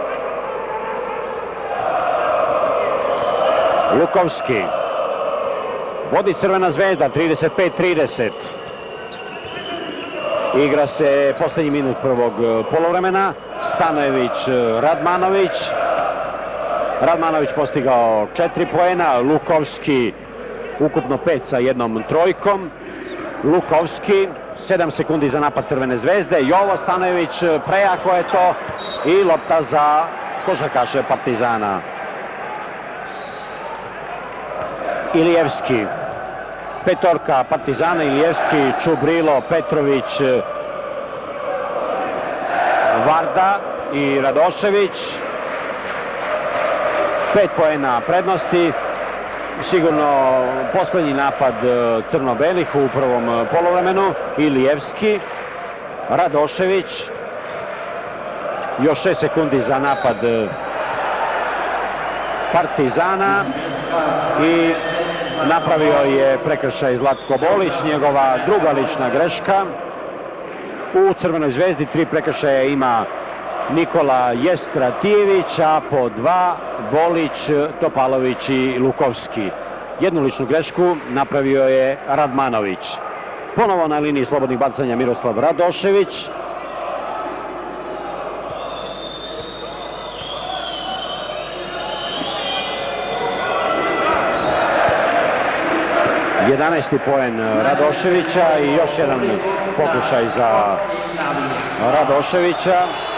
Lukovski. Vodi Crvena zvezda, 35-30. Igra se poslednji minut prvog poluvremena. Stanojević, Radmanović. Radmanović postigao 4 poena. Lukovski ukupno 5 sa jednom trojkom. Lukovski, 7 sekundi za napad Crvene zvezde. Jovo Stanojević, prejako je to. I lopta za košarkaše Partizana. Ilijevski. Petorka Partizana, Ilijevski, Čubrilo, Petrović, Varda i Radošević. 5 poena prednosti. Sigurno poslednji napad crno-belih u prvom poluvremenu. Ilijevski, Radošević. Još 6 sekundi za napad Partizana. I napravio je prekršaj Zlatko Bolić, njegova druga lična greška. U Crvenoj zvezdi 3 prekršaja ima Nikola Jestratijević, a po 2 Bolić, Topalović i Lukovski. Jednu ličnu grešku napravio je Radmanović. Ponovo na liniji slobodnih bacanja Miroslav Radošević. Jedanaesti poen Radoševića i još jedan pokušaj za Radoševića.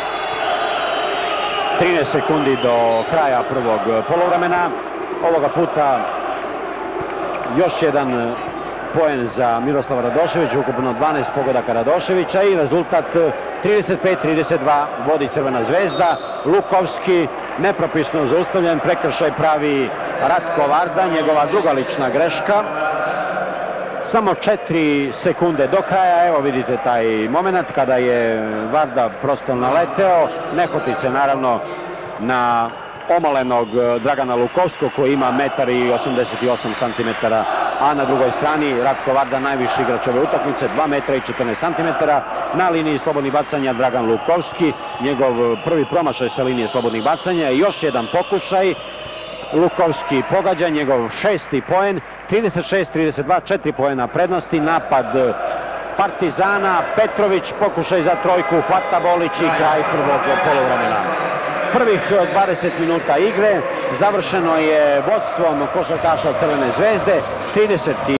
13 sekundi do kraja prvog poluvremena. Ovoga puta još jedan poen za Miroslava Radoševića, ukupno 12 pogodaka Radoševića i rezultat 35-32 vodi Crvena zvezda. Lukovski nepropisno zaustavljen, prekršaj pravi Ratko Varda, njegova druga lična greška. Samo 4 sekunde do kraja, evo vidite taj moment kada je Varda prosto naleteo, nehotice naravno na omolenog Dragana Lukovskog koji ima 1,88 cm, a na drugoj strani Ratko Varda, najviši igrač ove utakmice, 2,14 cm. Na liniji slobodnih bacanja Dragan Lukovski, njegov prvi promašaj sa linije slobodnih bacanja i još jedan pokušaj. Lukovski pogađa, njegov 6. poen, 36-32, 4 poena prednosti. Napad Partizana, Petrović, pokušaj za trojku, hvata Bolić i kraj prvog poluvremena. Prvih 20 minuta igre završeno je vodstvom košarkaša Crvene zvezde, 30.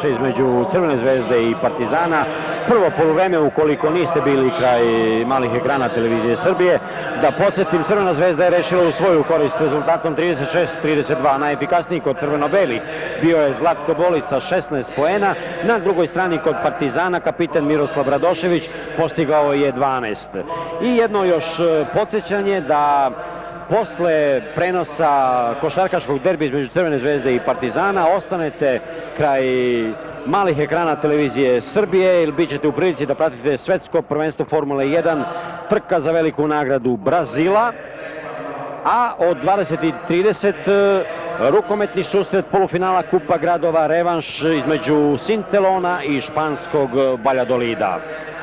između Crvene zvezde i Partizana. Prvo poluvreme, ukoliko niste bili kraj malih ekrana televizije Srbije, da podsjetim, Crvena zvezda je rešila u svoju korist rezultatom 36-32. Najefikasniji kod crveno-belih bio je Zlatko Bolić sa 16 poena. Na drugoj strani kod Partizana kapiten Miroslav Radošević postigao je 12. I jedno još podsjećanje da posle prenosa košarkaškog derbija između Crvene zvezde i Partizana ostanete kraj malih ekrana televizije Srbije ili bit ćete u prilici da pratite svetsko prvenstvo Formule 1, trka za veliku nagradu Brazila, a od 20:30 rukometni susret polufinala Kupa gradova, revanš između Sintelona i španskog Valjadolida.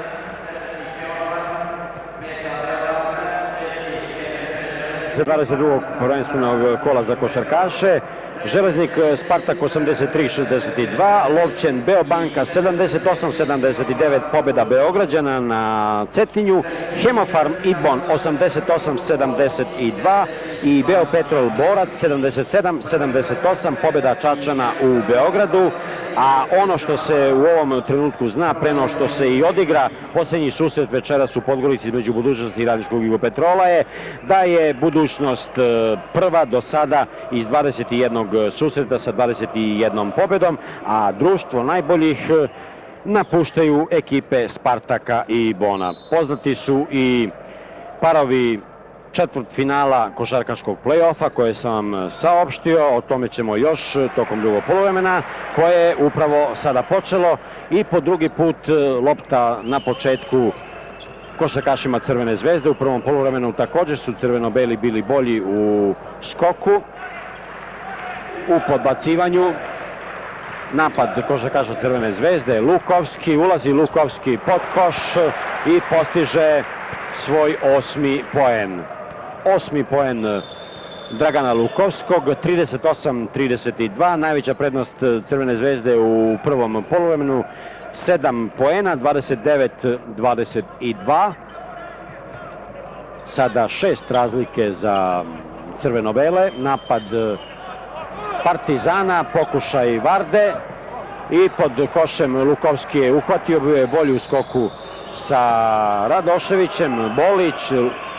Za 22. prvenstvenog kola za košarkaše Železnik Spartak 83-62, Lovćen Beobanka 78-79, pobjeda Beograđana na Cetinju, Hemofarm Ibon 88-72 i Beopetrol Borac 77-78, pobjeda Čačana u Beogradu. A ono što se u ovom trenutku zna, pre no što se i odigra posljednji susret večeras u Podgorici između Budućnosti i Radničkog Jugopetrola, je da je Budućnost prva do sada iz 21 susreta sa 21 pobjedom, a društvo najboljih napuštaju ekipe Spartaka i Bona. Poznati su i parovi četvrtfinala košarkaškog play-offa koje sam vam saopštio, o tome ćemo još tokom drugog poluvremena, koje je upravo sada počelo i po drugi put lopta na početku košarkašima Crvene zvezde. U prvom poluvremenu također su crveno-beli bili bolji u skoku, u podbacivanju. Napad košarkaša Crvene zvezde, Lukovski, ulazi Lukovski pod koš i postiže svoj 8. poen. 8. poen Dragana Lukovskog, 38-32, najveća prednost Crvene zvezde u prvom poluvremenu, 7 poena, 29-22. Sada 6 razlike za crveno-bele. Napad Partizana, pokušaj Varde i pod košem Lukovski je uhvatio, bio je bolji u skoku sa Radoševićem. Bolić,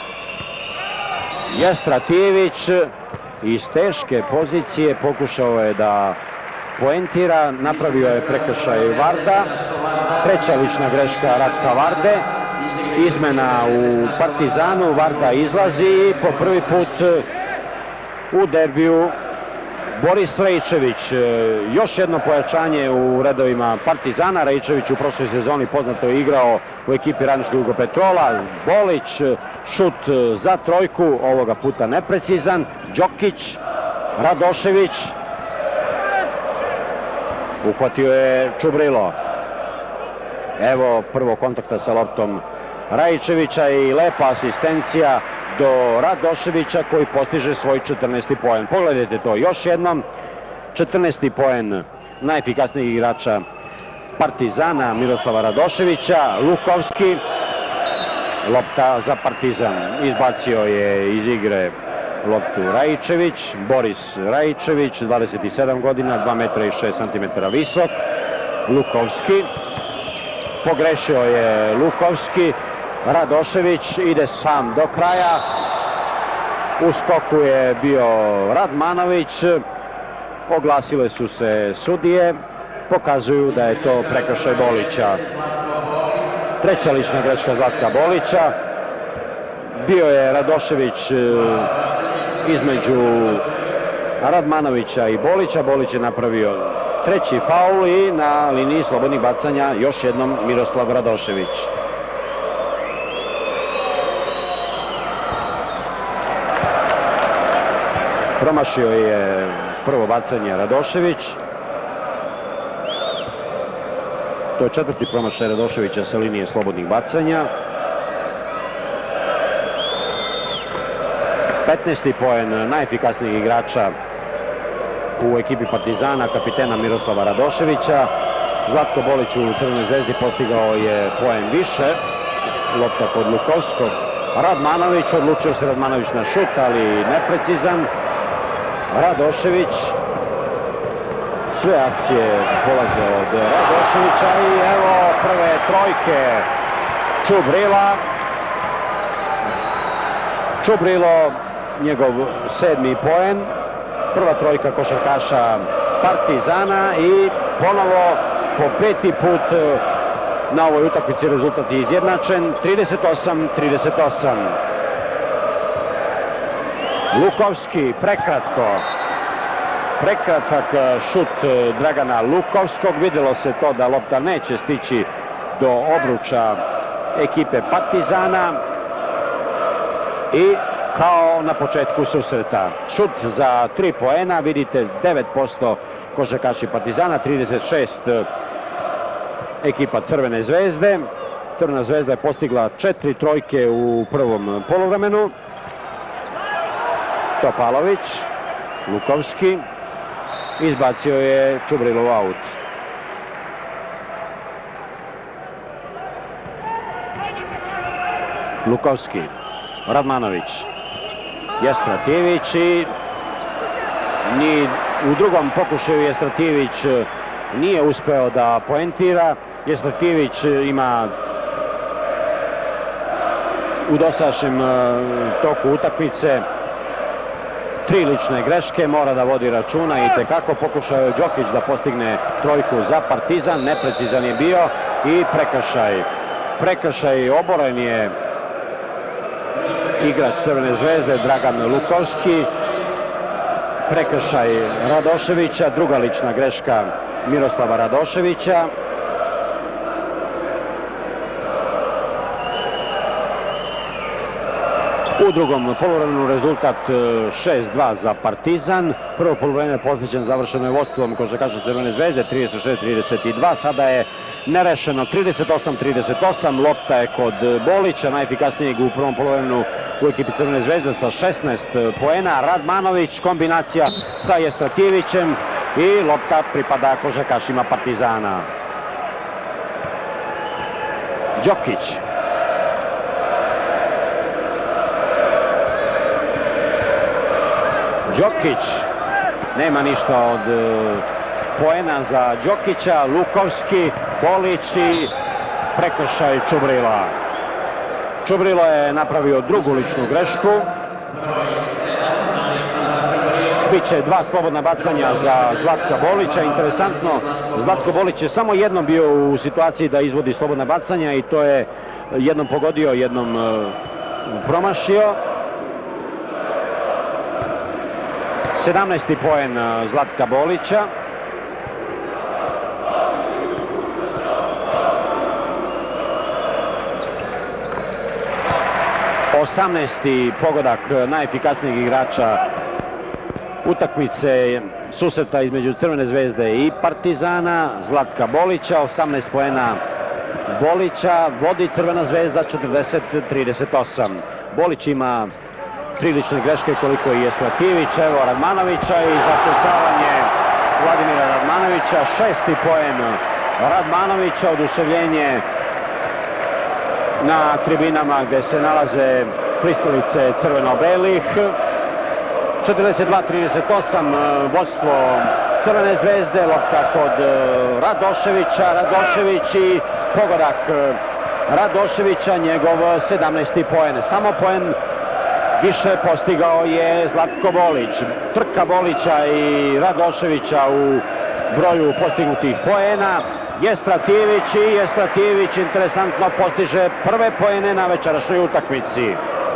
Jestratijević iz teške pozicije pokušao je da poentira, napravio je prekršaj Varda. Treća lična greška Ratka Varde. Izmena u Partizanu, Varda izlazi i po prvi put u derbiju Boris Rejčević. Još jedno pojačanje u redovima Partizana. Rejčević u prošloj sezoni poznato je igrao u ekipi Radničkog Jugopetrola. Bolić, šut za trojku, ovoga puta neprecizan. Đokić, Radošević, uhvatio je Čubrilo. Evo prvo kontakta sa loptom Rajčevića i lepa asistencija do Radoševića koji postiže svoj 14. poen. Pogledajte to još jednom. 14. poen najefikasnijeg igrača Partizana Miroslava Radoševića. Lukovski, lopta za Partizan. Izbacio je iz igre loptu Rajčević. Boris Rajčević, 27 godina, 2 metra i 6 centimetara visok. Lukovski. Pogrešio je Lukovski. Radošević ide sam do kraja. U skoku je bio Radmanović. Oglasile su se sudije. Pokazuju da je to prekršaj Bolića. Treća lična greška Zlatka Bolića. Bio je Radošević između Radmanovića i Bolića. Bolić je napravio treći faul i na liniji slobodnih bacanja još jednom Miroslav Radošević. Promašio je prvo bacanje Radošević. To je četvrti promašaj Radoševića sa linije slobodnih bacanja. 15. poen najefikasnijeg igrača u ekipi Partizana, kapitena Miroslava Radoševića. Zlatko Bolić u Crvenoj zvezdi postigao je poen više. Lopta kod Lukovskog. Radmanović, odlučio se Radmanović na šut, ali neprecizan. Radošević Sve akcije polaze od Radoševića i evo prve trojke Čubrilo, njegov 7. poen, prva trojka košarkaša Partizana i ponovo po 5. put na ovoj utakmici rezultat je izjednačen, 38-38. Lukovski, prekratak šut Dragana Lukovskog, vidjelo se to da lopta neće stići do obruča ekipe Partizana i kao na početku susreta. Šut za 3 poena, vidite 9% košarkaši Partizana, 36 ekipa Crvene zvezde. Crvena zvezda je postigla 4 trojke u prvom poluvremenu. Topalović, Lukovski, izbacio je Čubrilov aut. Lukovski, Radmanović, Jestratijević i ni u drugom pokušaju Jestratijević nije uspeo da poentira. Jestratijević ima u dosadašnjem toku utakmice 3 lične greške, mora da vodi računa i tekako. Pokušao je Đokić da postigne trojku za Partizan, neprecizan je bio i prekršaj, oboren je igrač Crvene zvezde Dragan Lukovski, prekršaj Radoševića, druga lična greška Miroslava Radoševića. U drugom poluvremenu rezultat 6-2 za Partizan. Prvo poluvreme posvećen, završeno je vodstvom košarkaša Crvene zvezde 36-32. Sada je nerešeno 38-38. Lopta je kod Bolića, najefikasnijeg u prvom poluvremenu u ekipi Crvene zvezde sa 16 poena. Radmanović, kombinacija sa Jestratijevićem i lopta pripada košarkašima Partizana. Đokić. Đokić, nema ništa od poena za Đokića. Lukovski, Bolić i prekršaj Čubrila. Čubrilo je napravio drugu ličnu grešku. Biće 2 slobodna bacanja za Zlatka Bolića. Interesantno, Zlatko Bolić je samo jednom bio u situaciji da izvodi slobodna bacanja i to je jednom pogodio, jednom promašio. 17. poen Zlatka Bolića. Osamnaesti pogodak najefikasnijeg igrača utakmice susreta između Crvene zvezde i Partizana, Zlatka Bolića. 18 poena Bolića, vodi Crvena zvezda 40-38. Bolić ima 3 lične greške koliko i Jestratijević. Evo Radmanovića i zakucavanje Vladimira Radmanovića. 6. poen Radmanovića, oduševljenje na tribinama gde se nalaze pristalice crveno-belih. 42-38 vodstvo Crvene zvezde, lopta kod Radoševića. Radošević i pogodak Radoševića, njegov 17. poen. Samo poen više postigao je Zlatko Bolić. Trka Bolića i Radoševića u broju postignutih poena. Jestratijević interesantno postiže prve poene na večerašnjoj utakmici.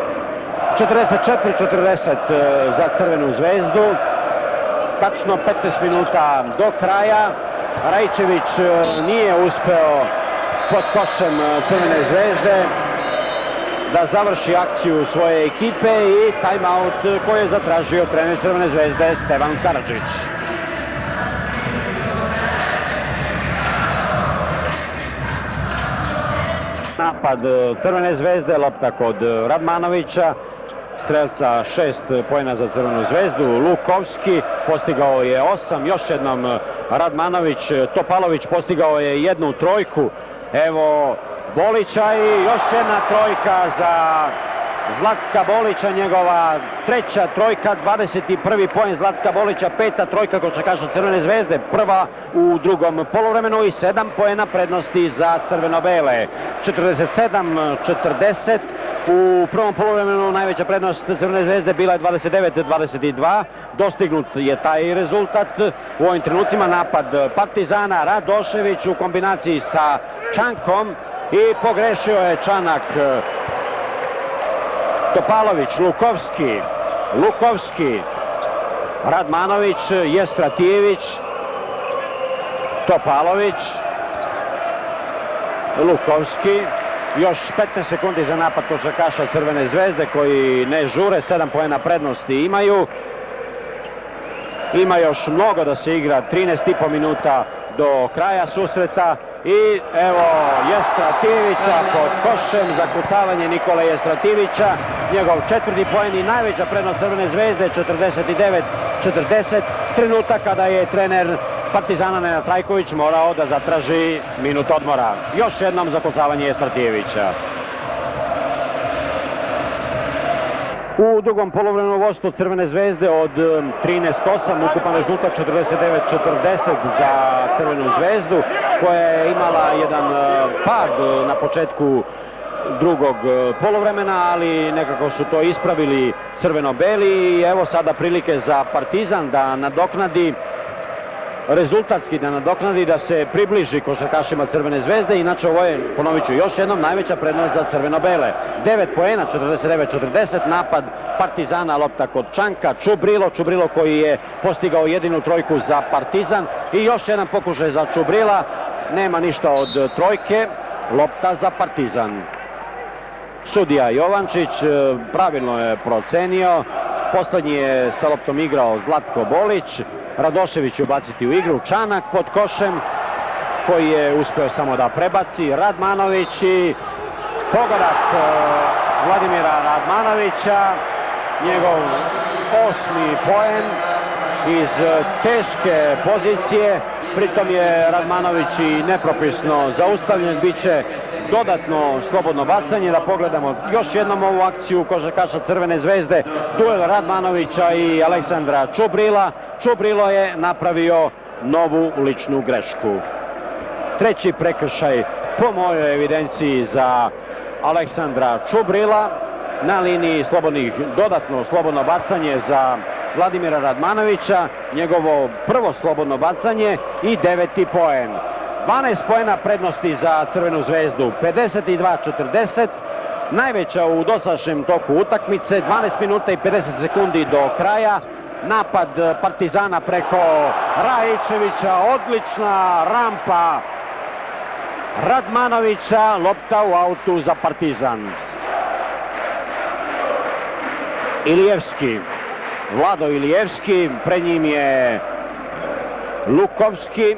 44-40 za Crvenu zvezdu. Tačno 15 minuta do kraja. Rajčević nije uspeo pod košem Crvene zvezde da završi akciju svoje ekipe i timeout koji je zatražio trener Crvene zvezde Stevan Karadžić. Napad Crvene zvezde, lopta kod Radmanovića, strelca 6 poena za Crvenu zvezdu. Lukovski postigao je 8, još jednom Radmanović. Topalović postigao je 1 trojku. Evo Bolića i još jedna trojka za Zlatka Bolića, njegova treća trojka, 21. poen Zlatka Bolića, peta trojka košarkaša Crvene zvezde, prva u drugom poluvremenu i 7 poena prednosti za crveno-bele. 47-40, u prvom poluvremenu najveća prednost Crvene zvezde bila je 29-22, dostignut je taj rezultat. U ovim trenucima napad Partizana, Radošević u kombinaciji sa Čankom i pogrešio je Čanak. Topalović, Lukovski, Radmanović, Jestratijević, Topalović, Lukovski, još 15 sekundi za napad košarkaša Crvene zvezde koji ne žure, 7 poena prednosti imaju. Ima još mnogo da se igra, 13,5 minuta do kraja susreta i evo Jestratijevića pod košem, zakucavanje Nikole Jestratijevića, njegov četvrti poen i najveća prednost Crvene zvezde, 49-40, trenutak kada je trener Partizana Nenad Trajković morao da zatraži minut odmora. Još jednom zakucavanje Jestratijevića. U drugom poluvremenu vodstvo Crvene zvezde od 13-8, ukupan rezultat 49-40 za Crvenu zvezdu, koja je imala jedan pad na početku drugog poluvremena, ali nekako su to ispravili crveno-beli i evo sada prilike za Partizan da nadoknadi, rezultatski da nadoknadi, da se približi košarkašima Crvene zvezde. Inače ovo je, ponovit ću još jednom, najveća prednost za crveno-bele. 9 poena, 49-40, napad Partizana, lopta kod Čanka, Čubrilo koji je postigao jedinu trojku za Partizan i još jedan pokušaj za Čubrila, nema ništa od trojke, lopta za Partizan. Sudija Jovančić pravilno je procenio, poslednji je sa loptom igrao Zlatko Bolić, Radošević će ubaciti u igru, Čanak pod košem koji je uspeo samo da prebaci, Radmanović i pogodak Vladimira Radmanovića, njegov 8. poen iz teške pozicije, pritom je Radmanović i nepropisno zaustavljen, bit će dodatno slobodno bacanje. Da pogledamo još jednom ovu akciju košarkaša Crvene zvezde, duel Radmanovića i Aleksandra Čubrila. Čubrilo je napravio novu ličnu grešku. Treći prekršaj po mojoj evidenciji za Aleksandra Čubrila. Na liniji slobodnih, dodatno slobodno bacanje za Vladimira Radmanovića, njegovo prvo slobodno bacanje i 9. poen. 12 poena prednosti za Crvenu zvezdu, 52-40, najveća u dosadašnjem toku utakmice, 12 minuta i 50 sekundi do kraja. Napad Partizana preko Rajičevića, odlična rampa Radmanovića, lopta u autu za Partizan. Ilijevski, Vlado Ilijevski, pred njim je Lukovski.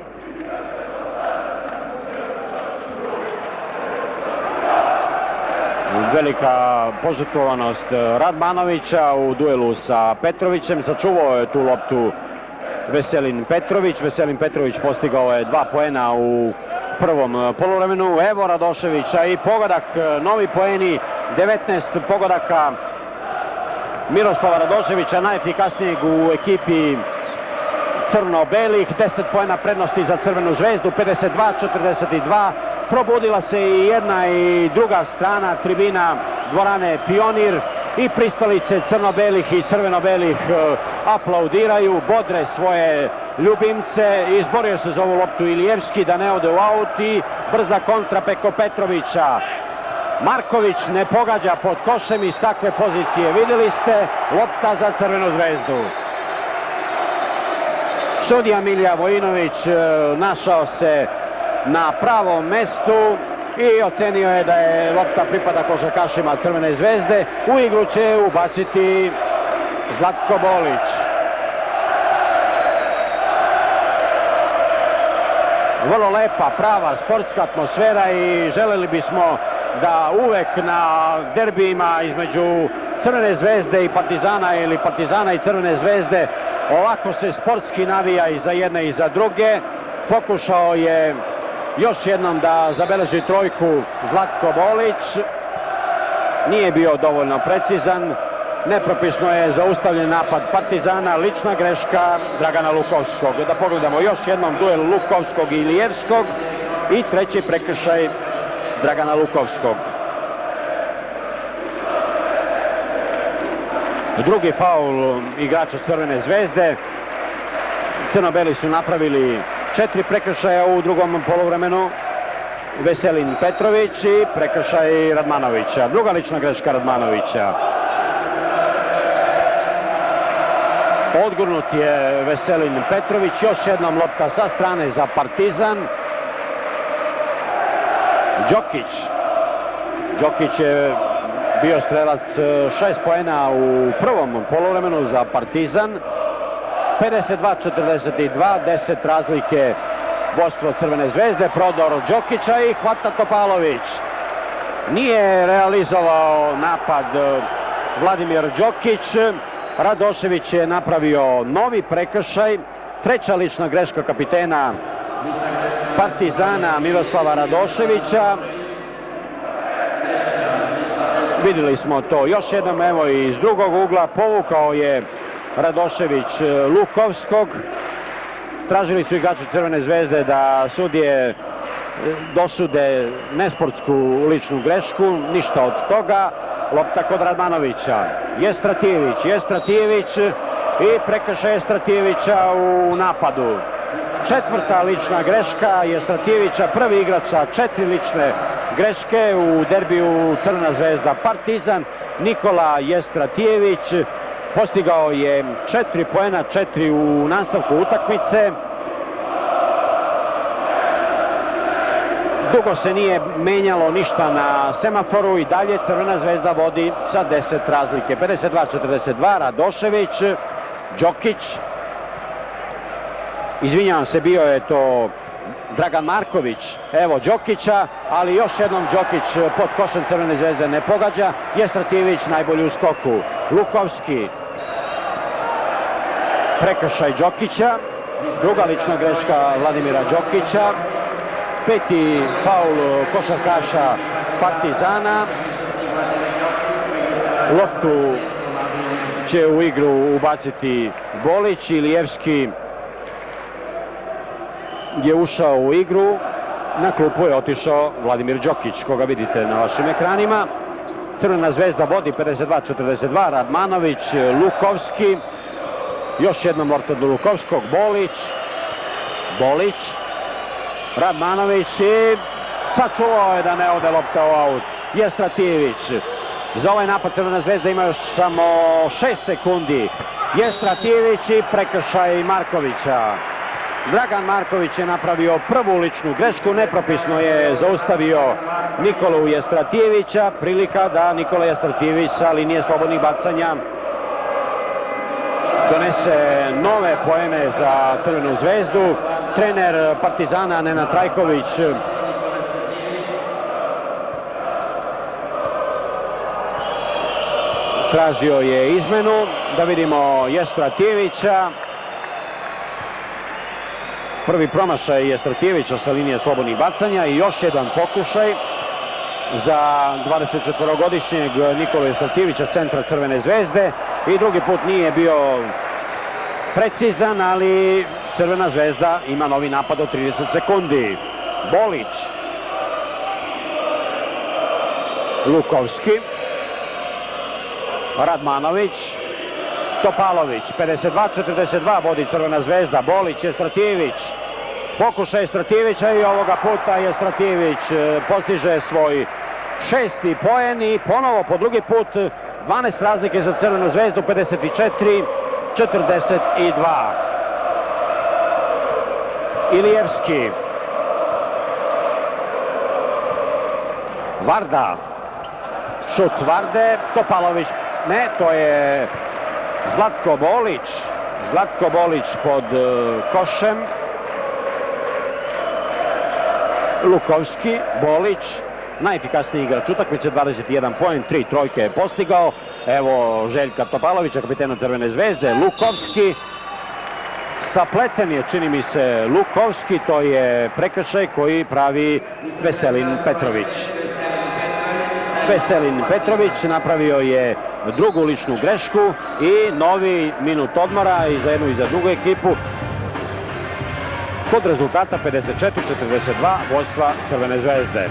Velika požrtvovanost Radmanovića u duelu sa Petrovićem, sačuvao je tu loptu Veselin Petrović. Veselin Petrović postigao je 2 poena u prvom poluvremenu. Evo Radoševića i pogodak, novi poeni, 19 pogodaka Miroslava Radoševića, najefikasnijeg u ekipi crno-belih. 10 poena prednosti za Crvenu zvezdu, 52-42. Probudila se i jedna i druga strana tribina dvorane Pionir i pristalice crno-belih i crveno-belih aplaudiraju, bodre svoje ljubimce. Izborio se za ovu loptu Ilijevski da ne ode u aut i brza kontra preko Petrovića. Marković ne pogađa pod košem iz takve pozicije. Vidjeli ste, lopta za Crvenu zvezdu. Sudija Milija Vojinović našao se na pravom mestu i ocenio je da je lopta pripada košarkašima Crvene zvezde. U igru će ubaciti Zlatko Bolić. Vrlo lepa, prava sportska atmosfera i želeli bismo da uvek na derbijima između Crvene zvezde i Partizana ili Partizana i Crvene zvezde ovako se sportski navija i za jedne i za druge. Pokušao je još jednom da zabeleži trojku Zlatko Bolić. nije bio dovoljno precizan. Nepropisno je zaustavljen napad Partizana, lična greška Dragana Lukovskog. Da pogledamo još jednom duel Lukovskog i Ilijevskog i treći prekršaj Dragana Lukovskog. Drugi faul igrača Crvene zvezde. Crno-beli su napravili 4 prekršaja u drugom poluvremenu. Veselin Petrović i prekršaj Radmanovića. Druga lična greška Radmanovića. Odgurnut je Veselin Petrović, još jednom lopta sa strane za Partizan. Đokić je bio strelac 6 poena u prvom poluvremenu za Partizan. 52-42, 10 razlike vodstvo Crvene zvezde. Prodor Đokića i hvata Topalović. Nije realizovao napad Vladimir Đokić. Radošević je napravio novi prekršaj. Treća lična greška kapitena Partizana Miroslava Radoševića. Vidjeli smo to još jednom, evo iz drugog ugla povukao je Radošević Lukovskog. Tražili su igrači Crvene zvezde da sudije dosude nesportsku ličnu grešku, ništa od toga. Lopta kod Radmanovića. Jestratijević i prekršaj Jestratijevića u napadu. Četvrta lična greška Jestratijevića, prvi igrač sa 4 lične greške u derbiju Crvena zvezda Partizan. Nikola Jestratijević postigao je 4 poena, 4 u nastavku utakmice. Dugo se nije menjalo ništa na semaforu i dalje Crvena zvezda vodi sa 10 razlike. 52-42, Radošević, Đokić. Izvinjavam se, bio je to Dragan Marković. Evo Đokića, ali još jednom Đokić pod košem Crvene zvezde ne pogađa. Jestratijević najbolji u skoku. Lukovski. Prekršaj Đokića. Druga lična greška Vladimira Đokića. Peti faul košarkaša Partizana. Loptu će u igru ubaciti Bolić. Ilijevski je ušao u igru. Na klupu je otišao Vladimir Đokić, koga vidite na vašim ekranima. Crvena zvezda vodi 52-42. Radmanović, Lukovski. Još jednom lopta do Lukovskog. Bolić. Radmanović i sačuvao je da ne ode lopta u aut. Jestratijević. Za ovaj napad Crvena zvezda ima još samo 6 sekundi. Jestratijević i prekršaj Markovića. Dragan Marković je napravio prvu ličnu grešku, nepropisno je zaustavio Nikolu Jestratijevića. Prilika da Nikola Jestratijević sa linije slobodnih bacanja donese nove poene za Crvenu zvezdu. Trener Partizana Nenad Trajković tražio je izmenu. Da vidimo Jestratijevića. Prvi promašaj Jestratijevića sa linije slobodnih bacanja i još jedan pokušaj za 24-godišnjeg Nikolu Jestratijevića, centra Crvene zvezde. I drugi put nije bio precizan, ali Crvena zvezda ima novi napad od 30 sekundi. Bolić. Lukovski. Radmanović. Topalović. 52-42 vodi Crvena zvezda. Bolić, Jestratijević. Pokušaj Jestratijevića i ovoga puta Jestratijević postiže svoj 6. poen i ponovo po drugi put 12 razlike za Crvenu zvezdu. 54-42. Ilijevski. Varda. Šut Varde. Topalović. Ne, to je Zlatko Bolić. Zlatko Bolić pod košem. Lukovski. Bolić. Najefikasniji igrač utakmice, 21 poen, 3 trojke je postigao. Evo Željka Topalovića, kapitena Crvene zvezde. Lukovski. Sapleten je, čini mi se, Lukovski. To je prekršaj koji pravi Veselin Petrović. Veselin Petrović napravio je drugu ličnu grešku i novi minut odmora i za jednu i za drugu ekipu. Kod rezultata 54-42 vodstva Crvene zvezde.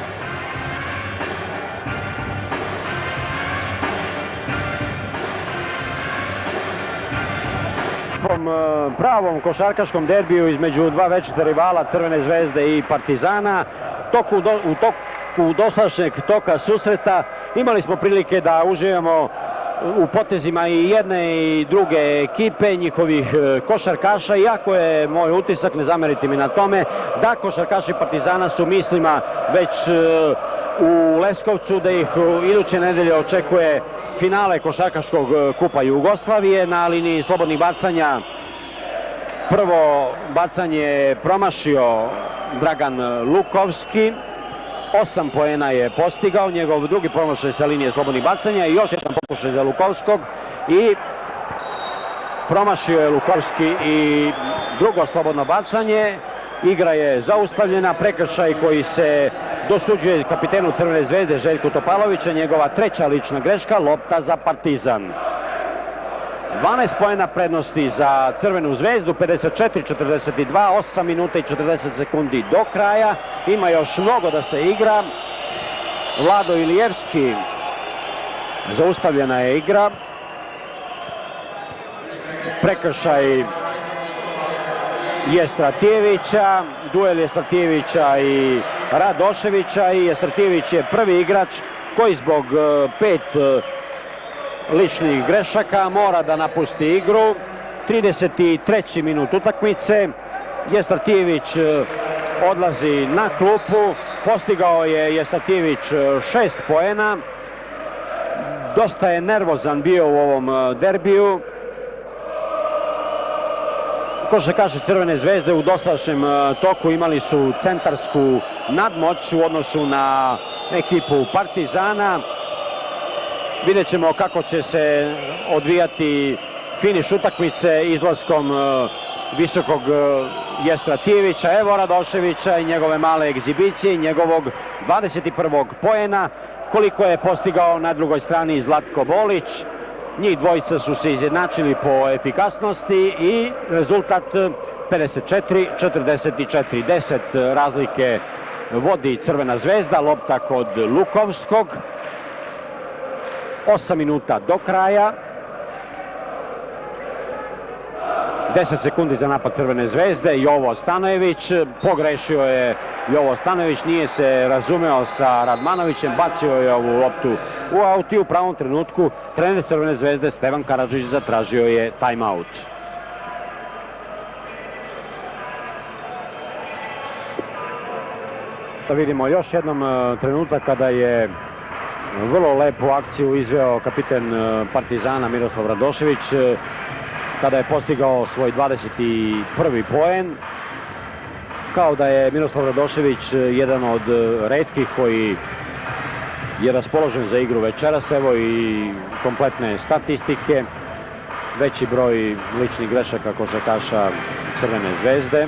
Pravom košarkaškom derbiju između dva večita rivala Crvene zvezde i Partizana, u toku dosadašnjeg toka susreta imali smo prilike da uživamo u potezima i jedne i druge ekipe, njihovih košarkaša, iako je moj utisak, ne zamerite mi na tome, da košarkaši Partizana su mislima već u Leskovcu, da ih iduće nedelje očekuje finale košarkaškog kupa Jugoslavije. Na liniji slobodnih bacanja prvo bacanje promašio Dragan Lukovski, 8 poena je postigao, njegov drugi promašaj sa linije slobodnih bacanja i još jedan pokušaj za Lukovskog i promašio je Lukovski i drugo slobodno bacanje. Igra je zaustavljena, prekršaj koji se dosuđuje kapitenu Crvene zvezde Željku Topalovića, njegova treća lična greška, lopta za Partizan. 12 poena prednosti za Crvenu zvezdu, 54-42, 8 minuta i 40 sekundi do kraja. Ima još mnogo da se igra. Vlado Ilijevski, zaustavljena je igra. Prekršaj Jestratijevića, duel Jestratijevića i Radoševića, i Jestratijević je prvi igrač koji zbog 5 ličnih grešaka mora da napusti igru. 33. minut utakmice, Jestratijević odlazi na klupu, postigao je Jestratijević 6 poena, dosta je nervozan bio u ovom derbiju. Košarkaši Crvene zvezde u dosadašnjem toku imali su centarsku nadmoć u odnosu na ekipu Partizana. Vidjet ćemo kako će se odvijati finiš utakmice izlaskom visokog Jestratijevića, evo Radoševića i njegove male egzibicije i njegovog 21. poena, koliko je postigao na drugoj strani Zlatko Bolić. Njih dvojica su se izjednačili po efikasnosti i rezultat 54-44. 10 razlike vodi Crvena zvezda, lopta kod Lukovskog. 8 minuta do kraja. 10 sekundi za napad Crvene zvezde. Jovo Stanojević, pogrešio je Jovo Stanojević, nije se razumeo sa Radmanovićem, bacio je ovu loptu u aut i u pravom trenutku trener Crvene zvezde Stevan Karadžić zatražio je timeout. Da vidimo još jednom trenutak kada je vrlo lepu akciju izveo kapiten Partizana Miroslav Radošević, kada je postigao svoj 21. poen. Kao da je Miroslav Radošević jedan od retkih koji je raspoložen za igru večeras. Evo i kompletne statistike, veći broj ličnih grešaka košarkaša Crvene zvezde.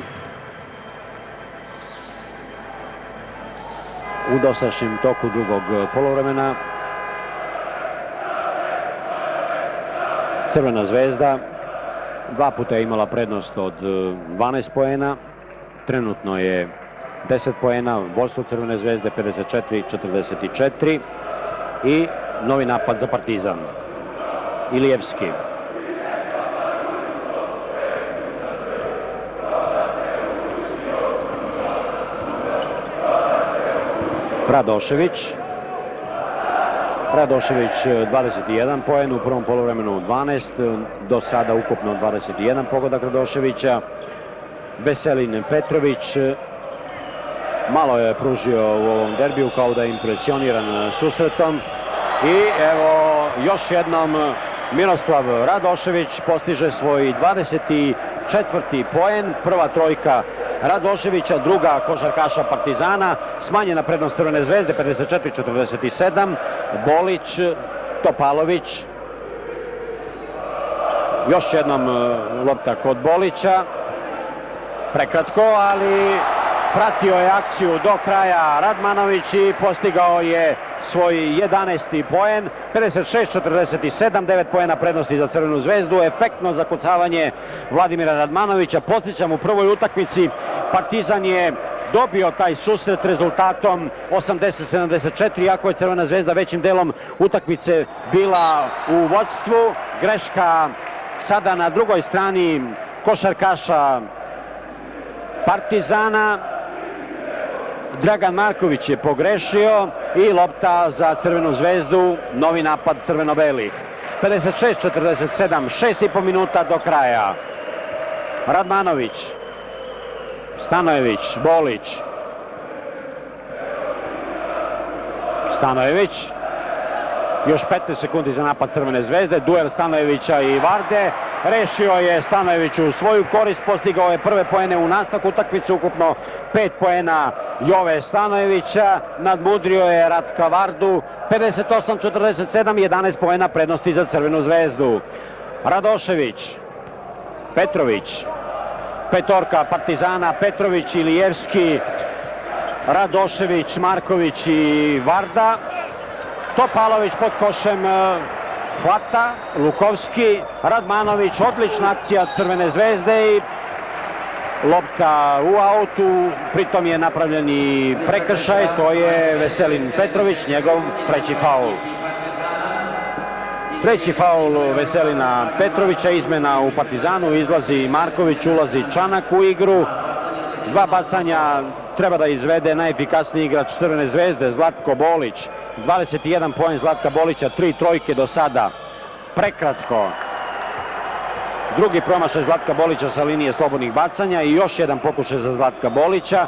U dosadašnjem toku drugog poluvremena Crvena zvezda dva puta je imala prednost od 12 poena, trenutno je 10 poena, vodstvo Crvene zvezde 54-44 i novi napad za Partizan. Ilijevski. Radošević. Radošević 21 poen, u prvom poluvremenu 12, do sada ukupno 21 pogodak Radoševića. Veselin Petrović malo je pružio u ovom derbiju, kao da je impresioniran susretom. I evo još jednom Miroslav Radošević postiže svoj 24. poen, prva trojka Radoševića, druga košarkaša Partizana, smanjena prednost Crvene zvezde 54-47, Bolić, Topalović, još jednom lopta kod Bolića, prekratko, ali pratio je akciju do kraja Radmanović i postigao je svoj 11. poen, 56-47, 9 poena prednosti za Crvenu zvezdu, efektno zakucavanje Vladimira Radmanovića. Podsjećam, u prvoj utakmici Partizan je dobio taj susret rezultatom 80-74, iako je Crvena zvezda većim delom utakmice bila u vodstvu. Greška sada na drugoj strani košarkaša Partizana. Dragan Marković je pogrešio i lopta za Crvenu zvezdu, novi napad crveno-belih. 56-47, 6,5 minuta do kraja. Radmanović, Stanojević, Bolić. Stanojević, još 15 sekundi za napad Crvene zvezde, duel Stanojevića i Varde. Rešio je Stanojević u svoju korist, postigao je prve poene u nastavku utakmice, ukupno 5 poena Jove Stanojevića, nadmudrio je Ratka Vardu, 58-47, 11 poena prednosti za Crvenu zvezdu. Radošević, Petrović, petorka Partizana, Petrović, Ilijevski, Radošević, Marković i Varda. Topalović pod košem hvata, Lukovski, Radmanović, odlična akcija Crvene zvezde i lopta u autu, pritom je napravljen i prekršaj, to je Veselin Petrović, njegov treći faul. Treći faul Veselina Petrovića, izmena u Partizanu, izlazi Marković, ulazi Čanak u igru. Dva bacanja treba da izvede najefikasniji igrač Crvene zvezde, Zlatko Bolić. 21 poen Zlatka Bolića, 3 trojke do sada. Prekratko. Drugi promašaj Zlatka Bolića sa linije slobodnih bacanja i još jedan pokušaj za Zlatka Bolića.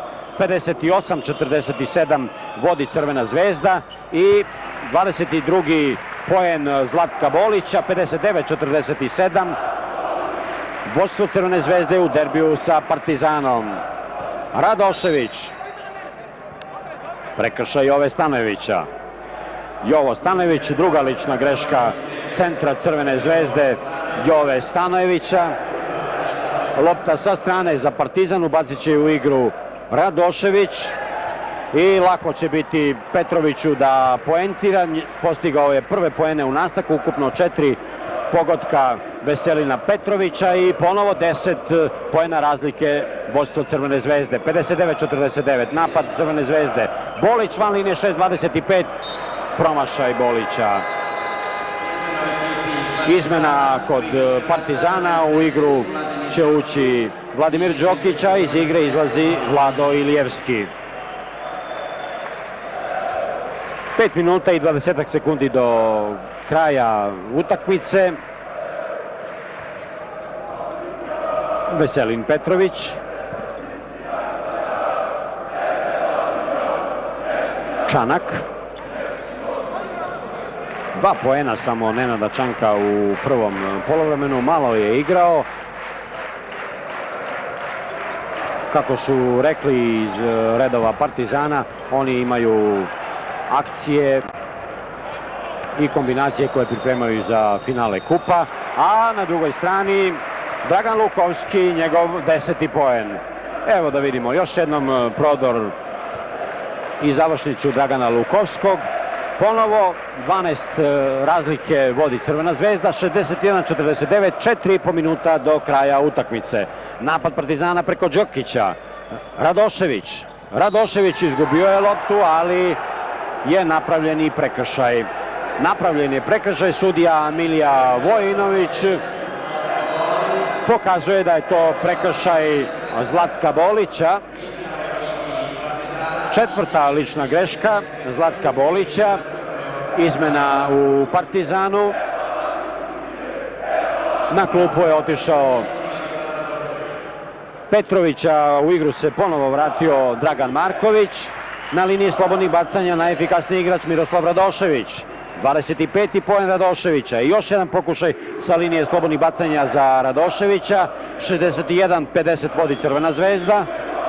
58-47 vodi Crvena zvezda i 22. poen Zlatka Bolića, 59-47. Vodstvo Crvene zvezde u derbiju sa Partizanom. Radošević. Prekršaj Jove Stanojevića. Jovo Stanojević, druga lična greška centra Crvene zvezde Jove Stanojevića. Lopta sa strane za Partizan, ubacit će u igru Radošević i lako će biti Petroviću da poentira. Postigao je prve poene u nastavku, ukupno 4 pogotka Veselina Petrovića i ponovo 10 poena razlike vodstvo Crvene zvezde. 59-49, napad Crvene zvezde. Bolić van linije 6-25, promašaj Bolića. Izmena kod Partizana, u igru će ući Vladimir Đokić, a iz igre izlazi Vlado Ilijevski. 5 minuta i 20 sekundi do kraja utakmice. Veselin Petrović. Čanak. 2 poena samo Nenada Čanka u prvom poluvremenu, malo je igrao. Kako su rekli iz redova Partizana, oni imaju akcije i kombinacije koje pripremaju za finale kupa, a na drugoj strani Dragan Lukovski, njegov 10. poen. Evo da vidimo još jednom prodor i završnicu Dragana Lukovskog. Ponovo 12 razlike vodi Crvena zvezda, 61-49, 4,5 minuta do kraja utakmice. Napad Partizana preko Đokića. Radošević. Radošević izgubio je loptu, ali je napravljen i prekršaj. Napravljen je prekršaj, sudija Milija Vojinović pokazuje da je to prekršaj Zlatka Bolića. Četvrta lična greška Zlatka Bolića, izmena u Partizanu. Na klupu je otišao Petrovića, u igru se ponovo vratio Dragan Marković. Na liniji slobodnih bacanja najefikasniji igrač Miroslav Radošević. 25. poen Radoševića i još jedan pokušaj sa linije slobodnih bacanja za Radoševića. 61-50 vodi Crvena zvezda.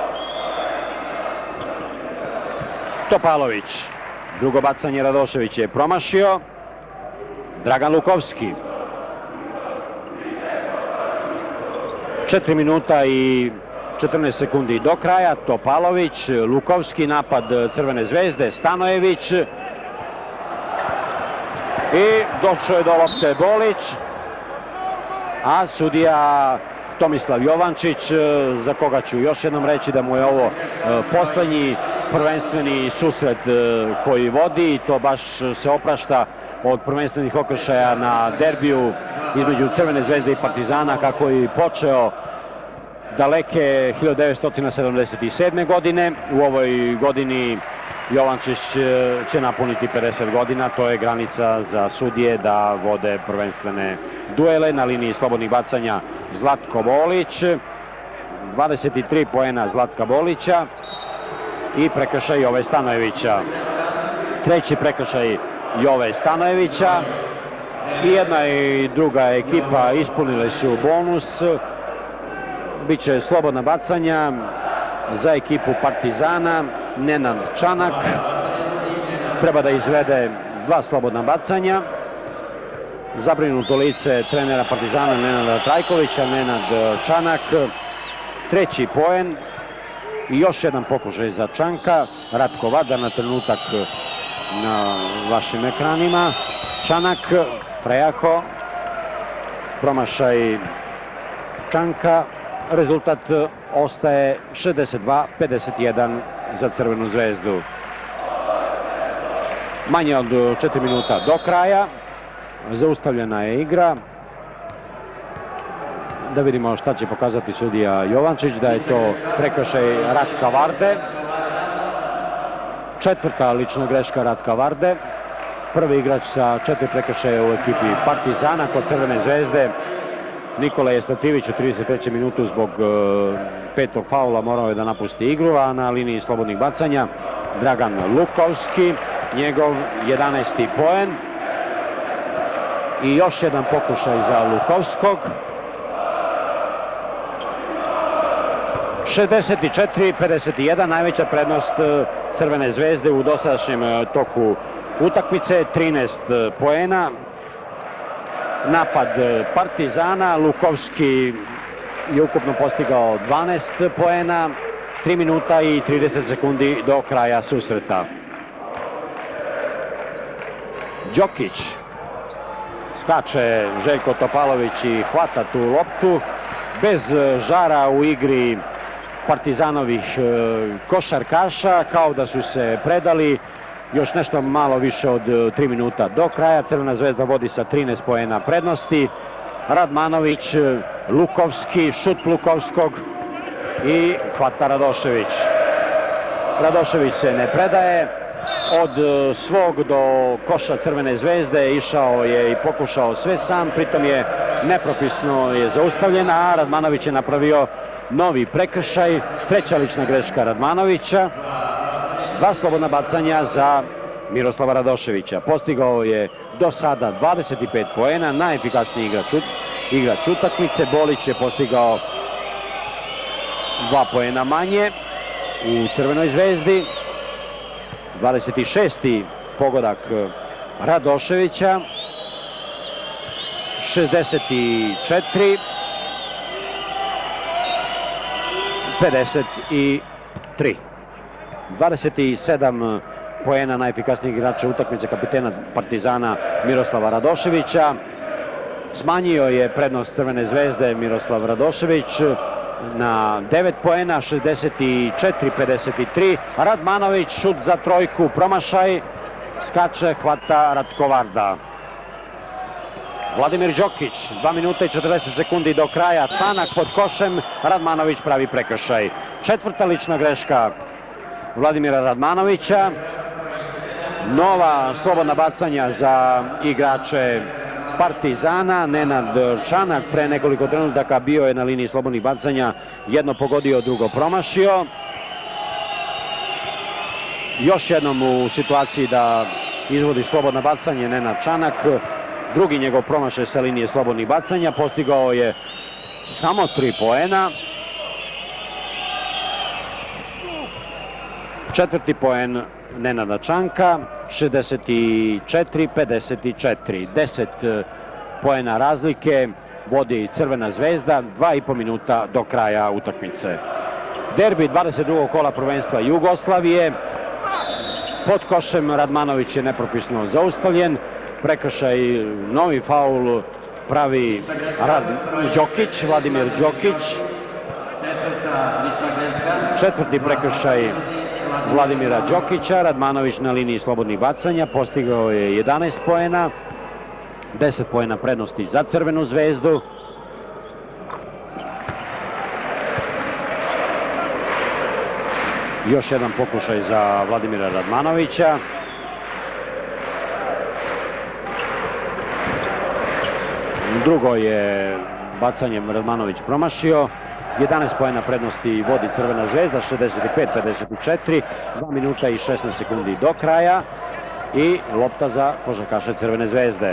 Topalović. Drugo bacanje Radošević je promašio. Dragan Lukovski. 4 minuta i 14 sekundi do kraja. Topalović, Lukovski, napad Crvene zvezde, Stanojević. I došao je do lopte Bolić. A sudija Tomislav Jovančić, za koga ću još jednom reći da mu je ovo poslednji prvenstveni susret koji vodi, i to baš se oprašta od prvenstvenih okršaja na derbiju između Crvene zvezde i Partizana, kako je počeo daleke 1977. godine. U ovoj godini Jovančić će napuniti 50 godina, to je granica za sudije da vode prvenstvene duele. Na liniji slobodnih bacanja Zlatko Bolić, 23 poena Zlatka Bolića i prekršaj Jove Stanojevića. Treći prekršaj Jove Stanojevića. I jedna i druga ekipa ispunile su bonus. Biće slobodna bacanja za ekipu Partizana. Nenad Čanak treba da izvede 2 slobodna bacanja. Zabrinuto lice trenera Partizana Nenada Trajkovića, Nenad Čanak. Treći poen i još jedan pokušaj za Čanka. Ratko Varda na trenutak na vašim ekranima. Čanak prejako, promašaj Čanka. Rezultat ostaje 62-51 za Crvenu zvezdu. Manje od 4 minuta do kraja. Zaustavljena je igra. Da vidimo šta će pokazati sudija Jovančić, da je to prekršaj Ratka Varde. Četvrta lična greška Ratka Varde. Prvi igrač sa 4 prekršaja u ekipi Partizana. Kod Crvene zvezde Nikola Jestativić u 33. minutu zbog 5. faula morao je da napusti igru, a na liniji slobodnih bacanja Dragan Lukovski, njegov 11. poen. I još jedan pokušaj za Lukovskog. 64-51, najveća prednost Crvene zvezde u dosadašnjem toku utakmice, 13 poena. Napad Partizana, Lukovski je ukupno postigao 12 poena, 3 minuta i 30 sekundi do kraja susreta. Đokić, skače Željko Topalović i hvata tu loptu. Bez žara u igri Partizanovih košarkaša, kao da su se predali. Još nešto malo više od 3 minuta do kraja. Crvena zvezda vodi sa 13 poena prednosti. Radmanović, Lukovski, šut Lukovskog i hvata Radošević. Radošević se ne predaje. Od svog do koša Crvene zvezde išao je i pokušao sve sam, pritom je nepropisno zaustavljen, a Radmanović je napravio novi prekršaj. Treća lična greška Radmanovića. 2 slobodna bacanja za Miroslava Radoševića. Postigao je do sada 25 poena, najefikasniji igrač utakmice. Bolić je postigao 2 poena manje u Crvenoj zvezdi. 26. pogodak Radoševića. 64-53. 27 poena najefikasnijeg igrača utakmice, kapitena Partizana Miroslava Radoševića. Smanjio je prednost Crvene zvezde Miroslav Radošević na 9 poena, 64-53. Radmanović, šut za trojku, promašaj, skače, hvata Ratko Varda. Vladimir Đokić, 2 minuta i 40 sekundi do kraja, Čanak pod košem, Radmanović pravi prekršaj. Četvrta lična greška Vladimira Radmanovića. Nova slobodna bacanja za igrače Partizana. Nenad Čanak pre nekoliko trenutaka bio je na liniji slobodnih bacanja, jedno pogodio, drugo promašio. Još jednom u situaciji da izvodi slobodna bacanje Nenad Čanak. Drugi njegov promašaj sa linije slobodnih bacanja, postigao je samo 3 poena. Četvrti poen Nenada Čanka, 64-54. 10 poena razlike vodi Crvena zvezda, 2,5 minuta do kraja utakmice. Derbi 22. kola prvenstva Jugoslavije. Pod košem Radmanović je nepropisno zaustavljen. Prekršaj, novi faul pravi Đokić, Vladimir Đokić. Četvrti prekršaj Vladimira Đokića. Radmanović na liniji slobodnih bacanja postigao je 11 poena. 10 poena prednosti za Crvenu zvezdu. Još jedan pokušaj za Vladimira Radmanovića. Drugo je bacanjem Radmanović promašio. 11 poena prednosti vodi Crvena zvezda, 65-54, 2 minuta i 16 sekundi do kraja i lopta za košarkaše Crvene zvezde.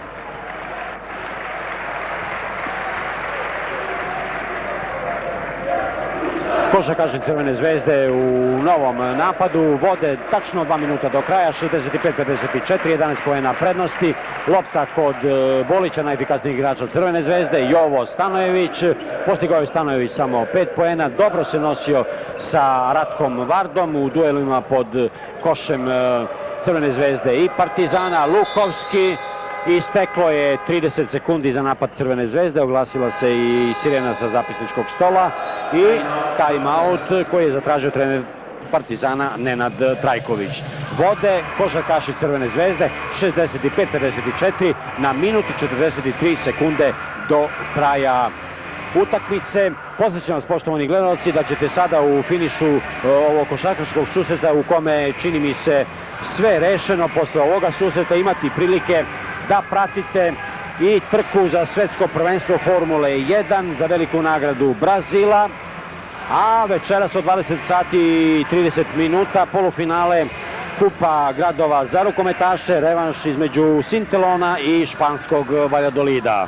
Košarkaši Crvene zvezde u novom napadu vode tačno 2 minuta do kraja, 65-54, 11 poena prednosti. Lopta kod Bolića, najefikasnijeg igrača Crvene zvezde, Jovo Stanojević. Postigao je Stanojević samo 5 poena, dobro se nosio sa Ratkom Vardom u duelima pod košem Crvene zvezde i Partizana. Lukovski. Isteklo je 30 sekundi za napad Crvene zvezde, oglasila se i sirena sa zapisničkog stola i timeout koji je zatražio trener Partizana Nenad Trajković. Vode košarkaši Crvene zvezde 65-54 na minutu 43 sekunde do kraja utakmice. Podsjećam vas, poštovani gledalci, da ćete sada u finišu ovog košarkaškog susreta, u kome čini mi se sve rešeno posle ovoga susreta, imati prilike da pratite i trku za svetsko prvenstvo Formule 1 za veliku nagradu Brazila. A večeras od 20 sati i 30 minuta polufinale Kupa gradova za rukometaše, revanš između Sintelona i španskog Valjadolida.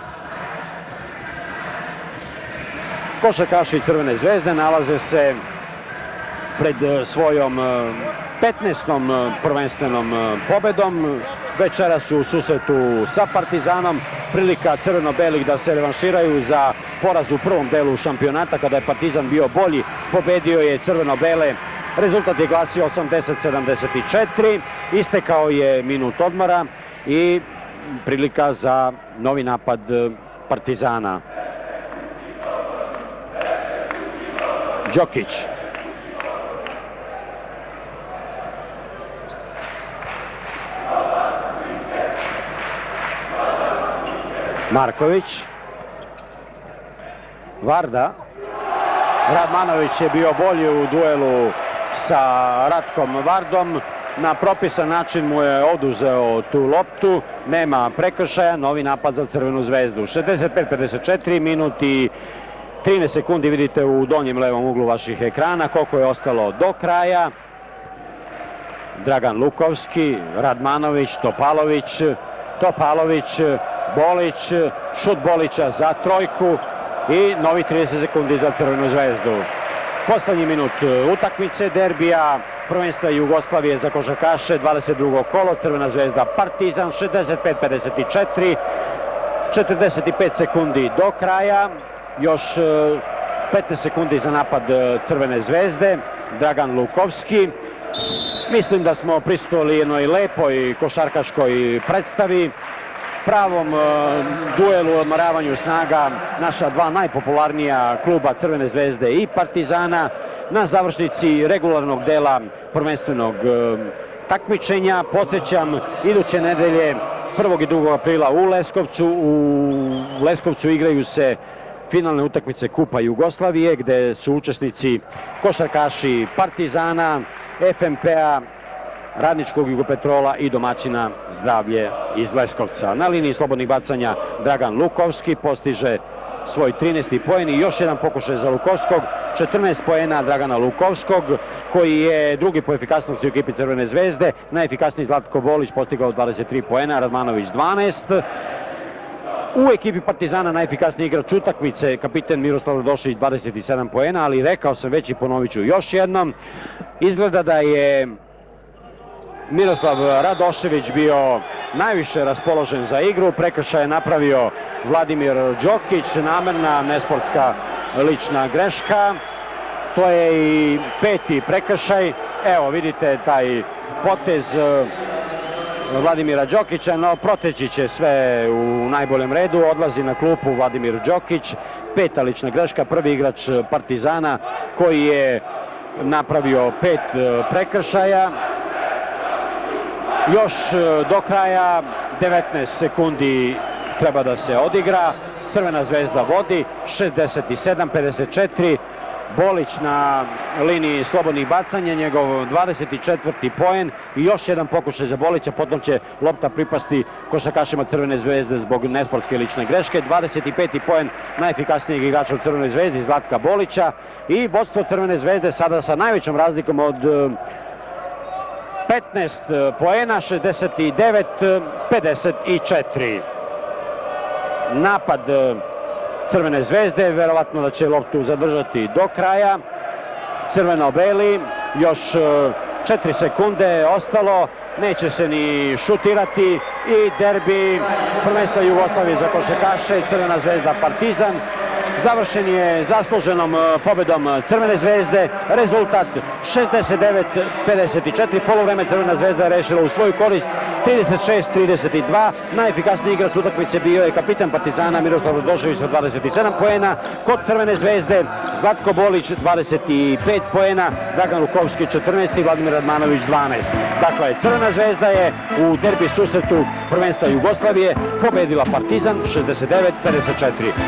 Košarkaši Crvene zvezde nalaze se pred svojom 15. prvenstvenom pobedom. Večera su u susretu sa Partizanom. Prilika crveno-belih da se revanširaju za poraz u prvom delu šampionata kada je Partizan bio bolji. Pobedio je crveno-bele. Rezultat je glasio 80-74. Istekao je minut odmora i prilika za novi napad Partizana. Đokić. Marković. Varda. Radmanović je bio bolji u duelu sa Ratkom Vardom. Na propisan način mu je oduzeo tu loptu. Nema prekršaja. Novi napad za Crvenu zvezdu. 65-54 minuti 13 sekundi vidite u donjem levom uglu vaših ekrana koliko je ostalo do kraja. Dragan Lukovski, Radmanović, Topalović, Bolić, šut Bolića za trojku i novi 30 sekundi za Crvenu zvezdu. Poslednji minut utakmice derbija prvenstva Jugoslavije za košarkaše, 22. kolo, Crvena zvezda Partizan, 65-54, 45 sekundi do kraja, još 15 sekundi za napad Crvene zvezde, Dragan Lukovski. Mislim da smo prisustvovali jednoj lepoj košarkaškoj predstavi, pravom duelu, odmaravanju snaga naša dva najpopularnija kluba Crvene zvezde i Partizana na završnici regularnog dela prvenstvenog takmičenja. Podsjećam, iduće nedelje 1. i 2. aprila u Leskovcu igraju se finalne utakmice Kupa Jugoslavije, gde su učesnici košarkaši Partizana, FNP-a, Radničkog Jugopetrola i domaćina Zdravlje iz Leskovca. Na liniji slobodnih bacanja Dragan Lukovski postiže svoj 13. poen i još jedan pokušaj za Lukovskog. 14 poena Dragana Lukovskog, koji je drugi po efikasnosti u ekipi Crvene zvezde. Najefikasniji Zlatko Bolić postigao 23 poena, Radmanović 12. U ekipi Partizana najefikasniji igrač utakmice, kapiten Miroslav Radošević, 27 poena, ali rekao sam već i ponovit ću još jednom, izgleda da je Miroslav Radošević bio najviše raspoložen za igru. Prekršaj je napravio Vladimir Đokić, namerna nesportska lična greška. to je i 5. prekršaj. Evo vidite taj potez Vladimira Đokića, no proteći će sve u najboljem redu. Odlazi na klupu Vladimir Đokić, 5. lična greška, prvi igrač Partizana koji je napravio 5 prekršaja. Još do kraja 19 sekundi treba da se odigra. Crvena zvezda vodi 67-54. Bolić na liniji slobodnih bacanja, njegov 24. poen i još jedan pokušaj za Bolića, potom će lopta pripasti košarkašima Crvene zvezde zbog nesportske lične greške. 25. poen najefikasnijeg igrača u Crvenoj zvezdi, Zlatka Bolića, i vodstvo Crvene zvezde sada sa najvećom razlikom od 15 poena, 69-54. Napad Crvene zvezde, verovatno da će loptu zadržati do kraja. Crveno-beli, još 4 sekunde ostalo, neće se ni šutirati i derbi prvenstva Jugoslavije za košarkaše, Crvena zvezda Partizan. Završen je zasluženom pobedom Crvene zvezde, rezultat 69-54, poluvreme Crvena zvezda je rešila u svoju korist 36-32, najefikasniji igrač utakmice bio je kapitan Partizana Miroslav Radošević sa 27 poena, kod Crvene zvezde Zlatko Bolić 25 poena, Dragan Lukovski 14 i Vladimir Radmanović 12. Dakle, Crvena zvezda je u derbi susretu prvenstva Jugoslavije pobedila Partizan 69-54.